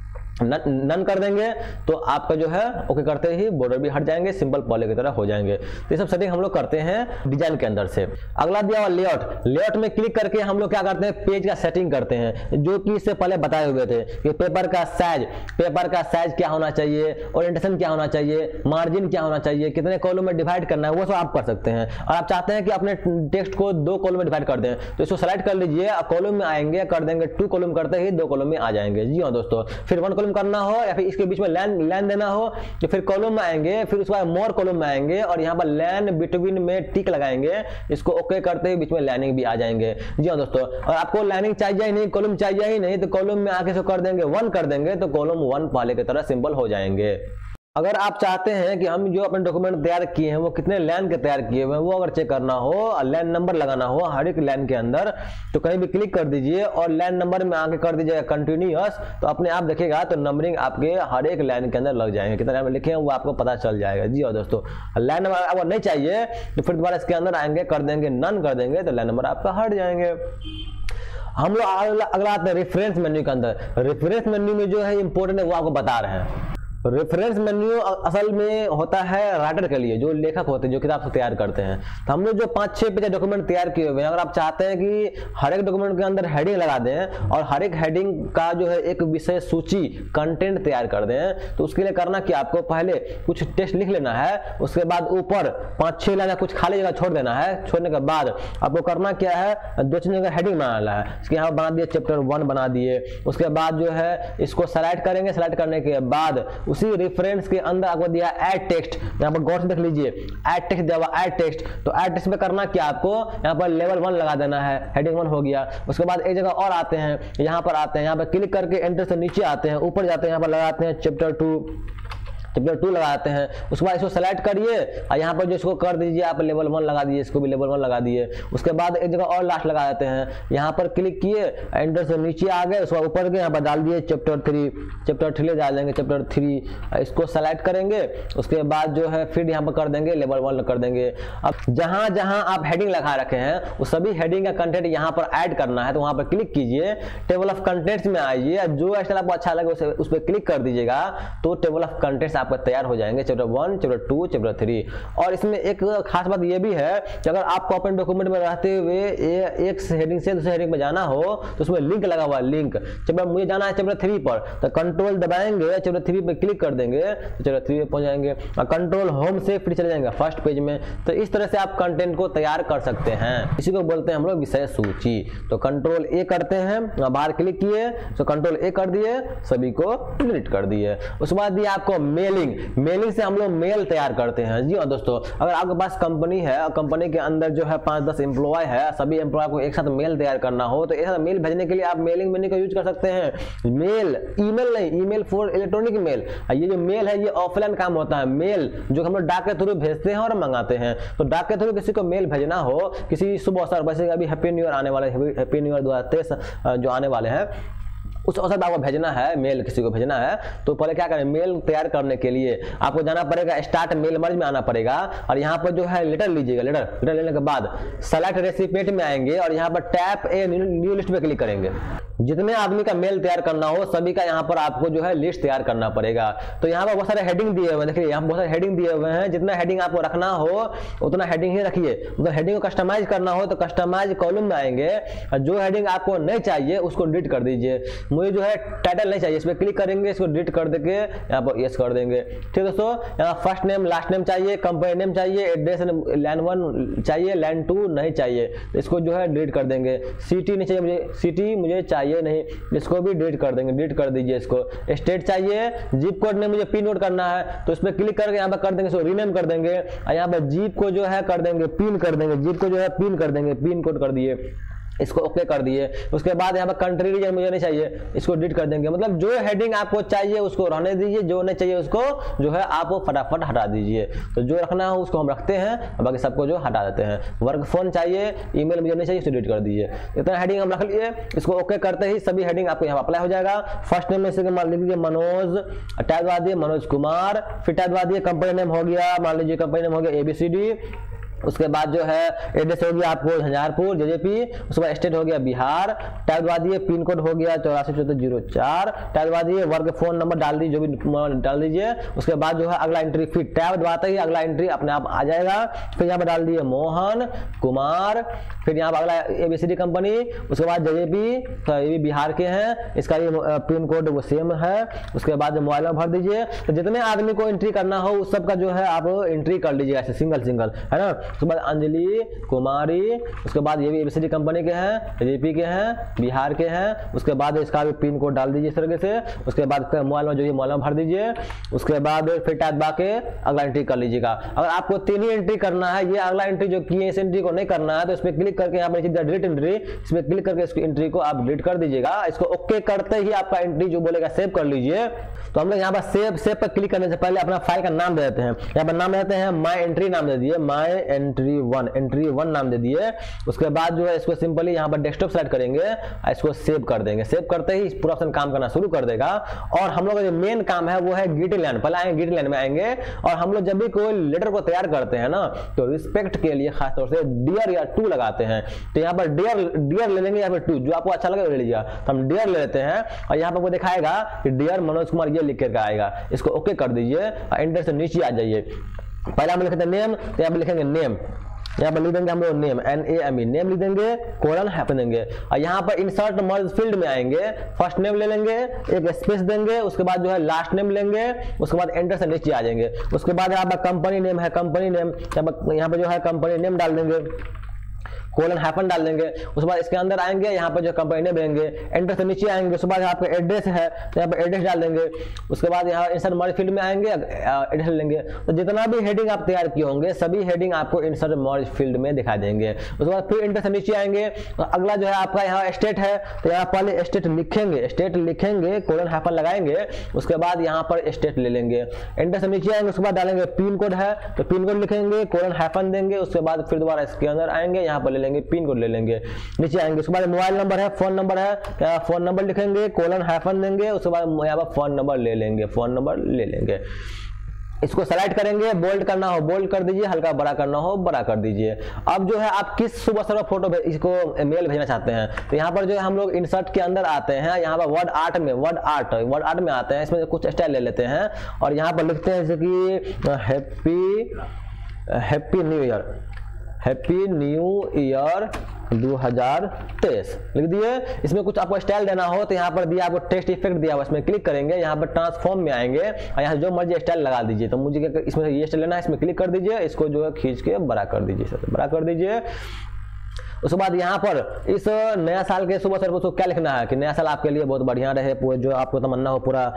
नन कर देंगे। तो आपका जो है ओके करते ही बॉर्डर भी हट जाएंगे, सिंपल पहले की तरह हो जाएंगे। तो ये सब सेटिंग हम लोग करते हैं डिजाइन के अंदर से। अगला दिया हुआ लेआउट, लेआउट में क्लिक करके हम लोग क्या करते हैं पेज का सेटिंग करते हैं, जो कि इससे पहले बताए हुए थे कि पेपर का साइज, पेपर का साइज क्या होना चाहिए, ओरिएंटेशन क्या होना चाहिए, मार्जिन क्या होना चाहिए, कितने कॉलम में डिवाइड करना है, वो सब आप कर सकते हैं। और आप चाहते हैं कि अपने टेक्स्ट को दो कॉलम में डिवाइड कर दें तो इसको सेलेक्ट कर लीजिए, कॉलम में आएंगे, कर देंगे टू कॉलम, करते ही दो कॉलम में आ जाएंगे। जी हाँ दोस्तों, फिर वन कॉलम कॉलम करना हो या फिर इसके बीच में लाइन लाइन देना हो तो फिर कॉलम में आएंगे, फिर उसके बाद मोर कॉलम में आएंगे और यहाँ पर लाइन बिटवीन में टिक लगाएंगे। इसको ओके करते ही बीच में लाइनिंग भी आ जाएंगे। जी हाँ दोस्तों, और आपको लाइनिंग चाहिए ही नहीं, कॉलम चाहिए ही नहीं तो कॉलम में आके इसको कर देंगे वन कर देंगे तो कॉलम वन पहले की तरह सिंपल हो जाएंगे। अगर आप चाहते हैं कि हम जो अपने डॉक्यूमेंट तैयार किए हैं वो कितने लाइन के तैयार किए हुए हैं वो अगर चेक करना हो और लाइन नंबर लगाना हो हर एक लाइन के अंदर, तो कहीं भी क्लिक कर दीजिए और लाइन नंबर में आके कर दीजिएगा कंटिन्यूअस, तो अपने आप देखेगा तो नंबरिंग आपके हर एक लाइन के अंदर लग जाएंगे, कितना लाइन लिखे हैं वो आपको पता चल जाएगा। जी और दोस्तों, लाइन नंबर अगर नहीं चाहिए तो फिर दोबारा इसके अंदर आएंगे, कर देंगे नन कर देंगे तो लाइन नंबर आपका हट जाएंगे। हम लोग अगला आते हैं रेफरेंस मेन्यू के अंदर। रेफरेंस मेन्यू में जो है इंपॉर्टेंट है वो आपको बता रहे हैं। रेफरेंस मेन्यू असल में होता है राइटर के लिए, जो लेखक होते हैं जो किताब से तैयार करते हैं। तो हम लोग जो पांच छह पेज डॉक्यूमेंट तैयार किए हुए हैं, अगर आप चाहते हैं कि हर एक डॉक्यूमेंट के अंदर हेडिंग लगा दें और हर एक हेडिंग का जो है एक विषय सूची कंटेंट तैयार कर दें, तो उसके लिए करना कि आपको पहले कुछ टेक्स्ट लिख लेना है, उसके बाद ऊपर पांच छह लाइन कुछ खाली जगह छोड़ देना है। छोड़ने के बाद आपको करना क्या है, दो तीन जगह हेडिंग बनाना है। इसके यहाँ बना दिए चैप्टर वन बना दिए, उसके बाद जो है इसको सेलेक्ट करेंगे, सेलेक्ट करने के बाद उसी रेफरेंस के अंदर आपको दिया ऐड टेक्स्ट, यहाँ पर गौर से देख लीजिए ऐड टेक्स्ट दिया हुआ ऐड टेक्स्ट, तो ऐड टेक्स्ट में करना क्या आपको यहाँ पर लेवल वन लगा देना है, हेडिंग वन हो गया। उसके बाद एक जगह और आते हैं, यहाँ पर आते हैं, यहाँ पर क्लिक करके एंटर से नीचे आते हैं, ऊपर जाते हैं, यहाँ पर लगाते हैं चैप्टर टू चैप्टर टू लगाते हैं। उसके बाद इसको सेलेक्ट करिए और यहाँ पर जो इसको कर दीजिए आप लेवल वन लगा दीजिए, इसको भी लेवल वन लगा दिए। उसके बाद एक जगह और लास्ट लगा देते हैं, यहाँ पर क्लिक किए एंटर से नीचे आ गए, उसके बाद ऊपर के यहाँ पर डाल दिए चैप्टर थ्री, चैप्टर थ्री डाल देंगे चैप्टर थ्री, इसको सेलेक्ट करेंगे। उसके बाद जो है फिर यहाँ पर कर देंगे लेवल वन कर देंगे। अब जहाँ जहाँ आप हेडिंग लगा रखे हैं उस सभी हेडिंग का कंटेंट यहाँ पर ऐड करना है, तो वहाँ पर क्लिक कीजिए, टेबल ऑफ कंटेंट्स में आइए, जो स्टाइल आपको अच्छा लगे उसे उस पर क्लिक कर दीजिएगा तो टेबल ऑफ कंटेंट्स आपका तैयार हो जाएंगे, chapter one chapter two chapter three. और इसमें एक खास बात यह भी है कि अगर आपको अपने डॉक्यूमेंट में रहते हुए एक हेडिंग से दूसरे हेडिंग में जाना हो तो उसमें लिंक लगा हुआ है, लिंक चैप्टर मुझे जाना है चैप्टर थ्री पर, तो कंट्रोल दबाएंगे चैप्टर थ्री पे क्लिक कर देंगे तो चैप्टर थ्री पे पहुंच जाएंगे और कंट्रोल होम से फिर चले जाएंगे फर्स्ट पेज में। तो इस तरह से आप कंटेंट को तैयार कर सकते हैं, इसी को बोलते हैं हम लोग विषय सूची। तो कंट्रोल ए करते हैं, बाहर क्लिक किए तो कंट्रोल ए कर दिए, सभी को डिलीट कर दिए। उसके बाद दिया आपको मेलिंग, मेलिंग से हम लोग मेल तैयार करते हैं। जी और दोस्तों, अगर आपके पास कंपनी है और कंपनी के अंदर जो है पांच दस एम्प्लॉय है, सभी एम्प्लॉय को एक साथ मेल तैयार करना हो तो एक साथ मेल भेजने के लिए आप मेलिंग मेन्यू का यूज कर सकते हैं। मेल ईमेल नहीं, ईमेल फॉर इलेक्ट्रॉनिक मेल। ये जो मेल है ये ऑफलाइन काम होता है, मेल जो हम लोग डाक के थ्रू भेजते हैं और मंगाते हैं। तो डाक के थ्रू किसी को मेल भेजना हो, किसी शुभ अवसर, वैसे अभी हैप्पी न्यू ईयर आने वाले, हैप्पी न्यू ईयर दो हजार तेईस जो आने वाले हैं, उस अवसर पर आपको भेजना है मेल, किसी को भेजना है तो पहले क्या करें, मेल तैयार करने के लिए आपको जाना पड़ेगा स्टार्ट मेल मर्ज में आना पड़ेगा और यहाँ पर जो है लेटर लीजिएगा। लेटर लेटर लेने के बाद सेलेक्ट रेसिपिएंट में आएंगे और यहाँ पर टैप ए न्यू लिस्ट पे क्लिक करेंगे। जितने आदमी का मेल तैयार करना हो सभी का यहाँ पर आपको जो है लिस्ट तैयार करना पड़ेगा। तो यहाँ पर बहुत सारे हेडिंग दिए हुए हैं, देखिए यहाँ बहुत सारे हेडिंग दिए हुए हैं, जितना हेडिंग आपको रखना हो उतना हेडिंग ही रखिए। तो हेडिंग को कस्टमाइज करना हो तो कस्टमाइज कॉलम में आएंगे और जो हेडिंग आपको नहीं चाहिए उसको डिलीट कर दीजिए। मुझे जो है टाइटल नहीं चाहिए, इस पर क्लिक करेंगे, इसको डिलीट कर देके यहाँ पर यस कर देंगे। ठीक है दोस्तों, यहाँ फर्स्ट नेम लास्ट नेम चाहिए, कंपनी नेम चाहिए, एड्रेस लाइन वन चाहिए, लाइन टू नहीं चाहिए, इसको जो है डिलीट कर देंगे। सिटी नहीं चाहिए मुझे, सिटी मुझे चाहिए नहीं, इसको भी डिलीट कर देंगे, डिलीट कर दीजिए इसको। स्टेट चाहिए, जिप कोड में मुझे पिन नोट करना है तो इस पर क्लिक करके यहाँ पर कर देंगे, इसको रीनेम कर देंगे और यहाँ पर जिप को जो है कर देंगे पिन कर देंगे, जिप को जो है पिन कर देंगे, पिन कोड कर दिए, इसको ओके कर दिए। उसके बाद यहाँ पर कंट्री रीजन मुझे नहीं चाहिए, इसको डिलीट कर देंगे। मतलब जो हेडिंग आपको चाहिए उसको रहने दीजिए, जो नहीं चाहिए उसको जो है आप फटाफट हटा दीजिए। तो जो रखना हो उसको हम रखते हैं, बाकी सबको जो हटा देते हैं। वर्क फोन चाहिए, ईमेल मुझे नहीं चाहिए, इसको डिलीट कर दीजिए। इतना हेडिंग हम रख लिए, इसको ओके करते ही सभी हेडिंग आपको यहाँ अप्लाई हो जाएगा। फर्स्ट नेम में से मान लीजिए मनोज, टैग दबा दिए मनोज कुमार, फिर टैग दबा दिए कंपनी नेम हो गया, मान लीजिए कंपनी नेम हो गया एबीसीडी। उसके बाद जो है एड्रेस हो गया आपको झंझारपुर जेजेपी, उसके बाद स्टेट हो गया बिहार, टैग दबा दिए, पिन कोड हो गया चौरासी चौदह जीरो चार, टैग दबा दिए, वर्ग फोन नंबर डाल दीजिए, जो भी डाल दीजिए। उसके बाद जो है अगला एंट्री, फिर टैब दबाते ही अगला एंट्री अपने आप आ जाएगा। फिर यहाँ पर डाल दिए मोहन कुमार, फिर यहाँ पर अगला एबीसीडी कंपनी, उसके बाद जेजेपी, तो ये भी बिहार के हैं, इसका ये पिन कोड वो सेम है। उसके बाद मोबाइल नंबर भर दीजिए। तो जितने आदमी को एंट्री करना हो उस सबका जो है आप एंट्री कर लीजिए ऐसे सिंगल सिंगल, है ना। उसके बाद अंजलि कुमारी, उसके बाद ये भी एबीसीडी कंपनी के हैं, यूपी के हैं, बिहार के हैं। उसके बाद इसका भी पिन कोड डाल दीजिए इस तरीके से। उसके बाद मोबाइल में जो ये मोबाइल में भर दीजिए। उसके बाद फिर टाइप बाके अगला एंट्री कर लीजिएगा। अगर आपको तीन ही एंट्री करना है, ये अगला एंट्री जो किए इस एंट्री को नहीं करना है, तो इस पर क्लिक करके यहाँ पर डिलीट एंट्री, इस पर क्लिक करके इसकी एंट्री को आप डिलीट कर दीजिएगा। इसको ओके करते ही आपका एंट्री जो बोलेगा सेव कर लीजिए। तो हम लोग यहाँ पर सेव सेव पर क्लिक करने से पहले अपना फाइल का नाम दे देते हैं। यहाँ पर नाम देते हैं माई एंट्री, नाम दे दिए my entry one, entry one नाम दे दिए। उसके बाद जो है इसको सिंपली यहाँ पर डेस्कटॉप सेलेक्ट करेंगे, इसको सेव कर देंगे। सेव करते ही पूरा ऑप्शन काम करना शुरू कर देगा। और हम लोग का जो मेन काम है वो है ग्रीटिंग लाइन। पहले आएंगे ग्रीटिंग लाइन में आएंगे, और हम लोग जब भी कोई लेटर को तैयार करते हैं ना, तो रिस्पेक्ट के लिए खासतौर से डियर या टू लगाते हैं। तो यहाँ पर डियर डियर ले लेंगे, यहाँ पर टू, जो आपको अच्छा लगे ले लीजिएगा। तो हम डियर ले लेते हैं, और यहाँ पर वो दिखाएगा कि डियर मनोज कुमार ये लिख कर आएगा। इसको ओके कर दीजिए और एंटर से नीचे आ जाइए। पहले हम लिखते हैं नेम, तो यहाँ पर लिखेंगे नेम, यहाँ पर लिख देंगे हम लोग name, N A M E, name लिख देंगे, कोलन हैपन देंगे। और यहाँ पर इंसर्ट मर्ज फील्ड में आएंगे, फर्स्ट नेम ले लेंगे, एक स्पेस देंगे, उसके बाद जो है लास्ट नेम लेंगे, उसके बाद एंटर से नीचे आ जाएंगे। उसके बाद यहाँ पर कंपनी नेम है, कंपनी नेम यहाँ पर जो है कंपनी नेम डाल देंगे, कोलन हैपन डाल देंगे। उसके बाद इसके अंदर आएंगे, यहाँ पर जो कंपनी नेम देंगे, एंटर से नीचे आएंगे। उसके बाद आपका एड्रेस है, तो यहाँ पर एड्रेस डाल देंगे। उसके बाद यहाँ इंसर्ट मर्ज फील्ड में आएंगे, एड्रेस लेंगे। तो जितना भी हेडिंग आप तैयार किए होंगे सभी हेडिंग आपको इंसर्ट मर्ज फील्ड में दिखा देंगे। उसके बाद फिर एंटर से नीचे आएंगे, तो अगला जो है आपका यहाँ स्टेट है, तो यहाँ पहले स्टेट लिखेंगे, स्टेट लिखेंगे, कोलन हैपन लगाएंगे। उसके बाद यहाँ पर स्टेट ले लेंगे, एंटर से नीचे आएंगे। उसके बाद डालेंगे पिन कोड है, तो पिन कोड लिखेंगे, कोलन हैपन देंगे। उसके बाद फिर दोबारा इसके अंदर आएंगे, यहाँ पर ले लेंगे, पिन कोड ले लेंगे, नीचे आएंगे। उसके बाद मोबाइल नंबर है, फोन नंबर है, क्या फोन नंबर लिखेंगे, कोलन हैफन देंगे। उसके बाद यहाँ पर फोन नंबर ले लेंगे, फोन नंबर ले लेंगे। इसको सेलेक्ट करेंगे, बोल्ड करना हो बोल्ड कर दीजिए, हल्का बड़ा करना हो बड़ा कर दीजिए। अब जो है आप किस सुबह सुबह फोटो इसको मेल भेजना चाहते हैं, तो यहाँ पर जो है हम लोग इंसर्ट के अंदर आते हैं, यहाँ पर वर्ड आर्ट में वर्ड आर्ट वर्ड आर्ट में आते हैं। इसमें कुछ स्टाइल ले लेते हैं और यहाँ पर लिखते हैं जैसे कि happy happy new year, happy new year दो हज़ार तेईस लिख दिए। इसमें कुछ आपको स्टाइल देना हो तो यहाँ पर दिया आपको टेक्स्ट इफेक्ट दिया हुआ, इसमें क्लिक करेंगे, यहाँ पर ट्रांसफॉर्म में आएंगे और यहाँ जो मर्जी स्टाइल लगा दीजिए। तो मुझे इसमें ये स्टाइल लेना है, इसमें क्लिक कर दीजिए, इसको जो है खींच के बड़ा कर दीजिए, बड़ा कर दीजिए। उसके बाद यहाँ पर इस नया साल के सुबह सर को क्या लिखना है कि नया साल आपके लिए बहुत बढ़िया रहे, पूरे जो आपको तमन्ना हो पूरा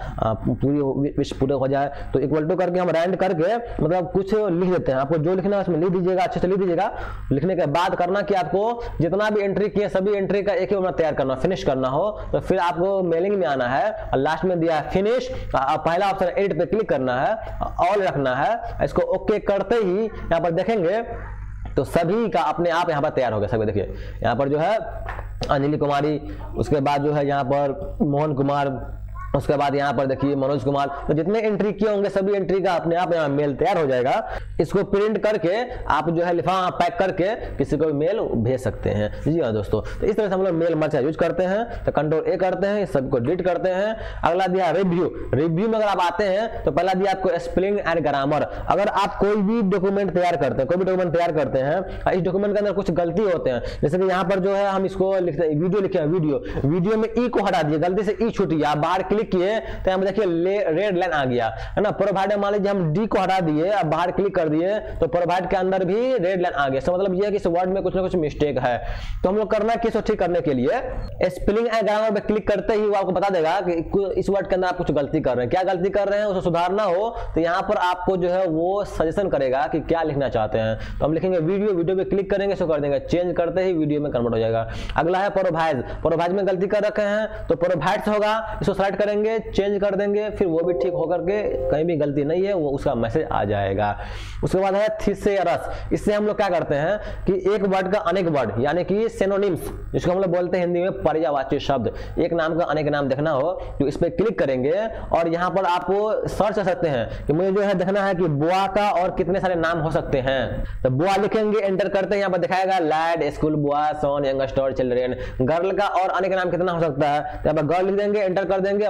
पूरी विश पूरे हो जाए। तो इक्वल टू करके हम राइट करके मतलब कुछ लिख देते हैं। आपको जो लिखना है उसमें लिख दीजिएगा, अच्छे से लिख दीजिएगा। लिखने के बाद करना कि आपको जितना भी एंट्री किए सभी एंट्री का एक ही बार तैयार करना, फिनिश करना हो। तो फिर आपको मेलिंग में आना है और लास्ट में दिया है फिनिश, पहला ऑप्शन एडिट पे क्लिक करना है, ऑल रखना है। इसको ओके करते ही यहाँ पर देखेंगे तो सभी का अपने आप यहाँ पर तैयार हो गया। सभी देखिए यहाँ पर जो है अंजलि कुमारी, उसके बाद जो है यहाँ पर मोहन कुमार, उसके बाद यहाँ पर देखिए मनोज कुमार। तो जितने एंट्री किए होंगे सभी एंट्री का अपने आप यहाँ मेल तैयार हो जाएगा। इसको प्रिंट करके आप जो है लिफाफा पैक करके किसी को भी मेल भेज सकते हैं। जी हाँ दोस्तों, तो इस तरह से हम लोग मेल मर्ज यूज करते हैं। तो कंट्रोल ए करते हैं, इस सबको डिलीट करते हैं। अगला दिया रिव्यू। रिव्यू में अगर आप आते हैं तो पहला दिया आपको स्पेलिंग एंड ग्रामर। अगर आप कोई भी डॉक्यूमेंट तैयार करते हैं, कोई भी डॉक्यूमेंट तैयार करते हैं, इस डॉक्यूमेंट के अंदर कुछ गलती होते हैं, जैसे कि यहाँ पर जो है हम इसको लिखते हैं वीडियो लिखे हैं, वीडियो वीडियो में ई को हटा दिए, गलती से ई छूट गया, बाहर क्लिक किए तो देखिए रेड लाइन आ गया है ना। प्रोवाइड मान लीजिए हम डी को हटा दिए, अब बाहर क्लिक कर दिए तो प्रोवाइड के अंदर भी रेड लाइन आ गया। इसका मतलब ये है कि इस वर्ड में कुछ ना कुछ मिस्टेक है। तो हम लोग करना है कि इसको ठीक करने के लिए स्पेलिंग एंड ग्रामर पे क्लिक करते ही वो आपको बता देगा कि इस वर्ड के अंदर आप कुछ गलती कर रहे हैं। क्या गलती कर रहे हैं उसे सुधारना हो तो यहाँ पर आपको जो है वो सजेशन करेगा कि क्या लिखना चाहते हैं। तो हम लिखेंगे वीडियो, वीडियो पे क्लिक करेंगे, इसको कर देंगे चेंज, करते ही वीडियो में कन्वर्ट हो जाएगा। अगला है प्रोवाइड। प्रोवाइड में गलती कर रखे हैं तो प्रोवाइड होगा, इसको सेलेक्ट करेंगे, चेंज कर देंगे, फिर वो भी ठीक होकर के कहीं भी गलती नहीं है वो उसका मैसेज आ जाएगा। उसके बाद है थिसेरस। इससे हम लोग क्या करते हैं कि एक वर्ड का अनेक वर्ड यानी कि सिनोनिम्स, जिसको हम लोग बोलते हैं हिंदी में पर्यायवाची शब्द, एक नाम का अनेक नाम देखना हो तो इस पे क्लिक करेंगे और यहाँ पर आपको सर्च कर सकते हैं कि मुझे जो है देखना है कि बुआ का और कितने सारे नाम हो सकते हैं। तो बुआ लिखेंगे, एंटर करते हैं, यहाँ पर दिखाएगा लैड, स्कूल, बुआ, सोन, यंगस्टर, चिल्ड्रेन। गर्ल का और अनेक नाम कितना हो सकता है, तो यहाँ पर गर्ल लिख देंगे, एंटर कर देंगे,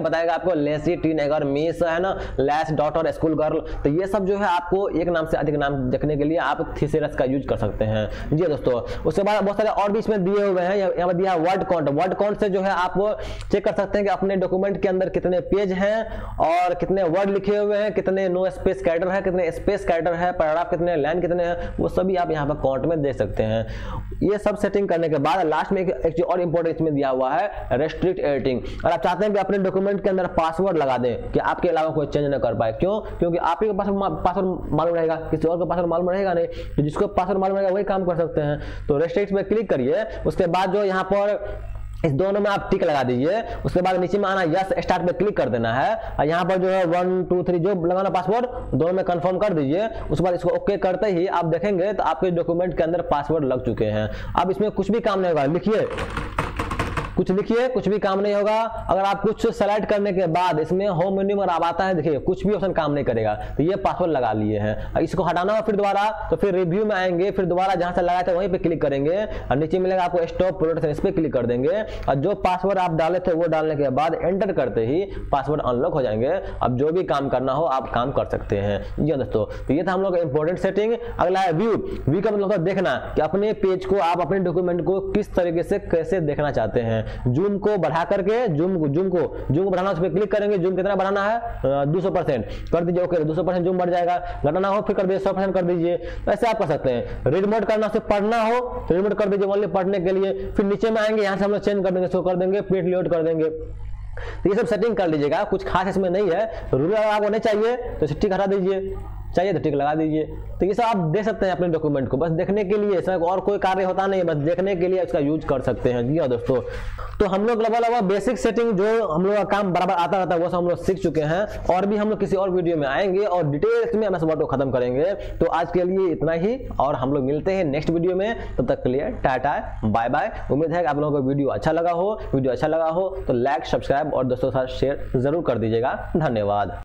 बताएगा आपको लेसी, टीनेगर, मिस, है ना, लैस, डॉटर, स्कूल गर्ल। तो ये सब जो है आपको एक नाम से अधिक नाम देखने के लिए आप थीसेरस का यूज कर सकते हैं। जी दोस्तों, उसके बाद बहुत सारे और भी इसमें दिए हुए हैं। यहाँ पर दिया वर्ड काउंट। वर्ड काउंट से जो है आप चेक कर सकते हैं कि अपने डॉक्यूमेंट के अंदर कितने पेज हैं और कितने वर्ड लिखे हुए हैं, कितने नो स्पेस कैरेक्टर है, कितने स्पेस कैरेक्टर है, पैराग्राफ कितने, लाइन कितने हैं, वो सभी आप यहाँ पर काउंट में देख सकते हैं। ये सब सेटिंग करने के बाद लास्ट में एक, एक चीज और इंपॉर्टेंट इसमें दिया हुआ है रेस्ट्रिक्ट एडिटिंग। और आप चाहते हैं कि अपने डॉक्यूमेंट के अंदर पासवर्ड लगा दें कि आपके अलावा कोई चेंज न कर पाए। क्यों? क्योंकि आप ही के पासवर्ड पासवर्ड मालूम रहेगा, किसी और का पासवर्ड मालूम रहेगा नहीं, तो जिसको पासवर्ड मालूम रहेगा वही काम कर सकते हैं। तो रेस्ट्रिक्ट पे क्लिक करिए। उसके बाद जो यहाँ पर इस दोनों में आप टिक लगा दीजिए। उसके बाद नीचे में आना, यस स्टार्ट पे क्लिक कर देना है और यहाँ पर जो है वन टू थ्री जो लगाना पासवर्ड दोनों में कंफर्म कर दीजिए। उसके बाद इसको ओके करते ही आप देखेंगे तो आपके डॉक्यूमेंट के अंदर पासवर्ड लग चुके हैं। अब इसमें कुछ भी काम नहीं होगा, लिखिए कुछ लिखिए, कुछ भी काम नहीं होगा। अगर आप कुछ सेलेक्ट करने के बाद इसमें होम मेन्यू में आप आता है, देखिए कुछ भी ऑप्शन काम नहीं करेगा। तो ये पासवर्ड लगा लिए हैं। इसको हटाना हो फिर दोबारा, तो फिर रिव्यू में आएंगे, फिर दोबारा जहां से लगाए थे वहीं पे क्लिक करेंगे और नीचे मिलेगा आपको स्टॉप प्रोटेक्शन, इस पे क्लिक कर देंगे और जो पासवर्ड आप डाले थे वो डालने के बाद एंटर करते ही पासवर्ड अनलॉक हो जाएंगे। अब जो भी काम करना हो आप काम कर सकते हैं। जी दोस्तों, तो ये था हम लोग का इंपॉर्टेंट सेटिंग। अगला है व्यू। व्यू का मतलब देखना कि अपने पेज को, आप अपने डॉक्यूमेंट को किस तरीके से कैसे देखना चाहते हैं। जूम को बढ़ा करके, जूम को जूम को जूम को बढ़ाना, उस पर क्लिक करेंगे। जूम कितना बढ़ाना है? दो सौ परसेंट कर दीजिए। ओके, दो सौ परसेंट जूम बढ़ जाएगा। घटाना हो फिर कर दीजिए सौ परसेंट कर दीजिए। तो ऐसे आप कर सकते हैं। रीड मोड करना, से पढ़ना हो तो रीड मोड कर दीजिए ओनली पढ़ने के लिए। फिर नीचे में आएंगे, यहाँ से हम लोग चेंज कर देंगे, शो कर देंगे, प्रिंट लेआउट कर देंगे। तो ये सब सेटिंग कर लीजिएगा, कुछ खास इसमें नहीं है। रूलर आपको नहीं चाहिए तो टिक हटा दीजिए, चाहिए तो टिक लगा दीजिए। तो ये सब आप देख सकते हैं अपने डॉक्यूमेंट को, बस देखने के लिए, इसमें और कोई कार्य होता नहीं है, बस देखने के लिए इसका यूज कर सकते हैं। जी हाँ दोस्तों, तो हम लोग लगभग लगभग बेसिक सेटिंग जो हम लोग का काम बराबर आता रहता है वो सब हम लोग सीख चुके हैं। और भी हम लोग किसी और वीडियो में आएंगे और डिटेल्स में एमएस वर्ड को खत्म करेंगे। तो आज के लिए इतना ही और हम लोग मिलते हैं नेक्स्ट वीडियो में। तब तक के लिए टाटा बाय बाय। उम्मीद है कि आप लोगों को वीडियो अच्छा लगा हो। वीडियो अच्छा लगा हो तो लाइक, सब्सक्राइब और दोस्तों के साथ शेयर जरूर कर दीजिएगा। धन्यवाद।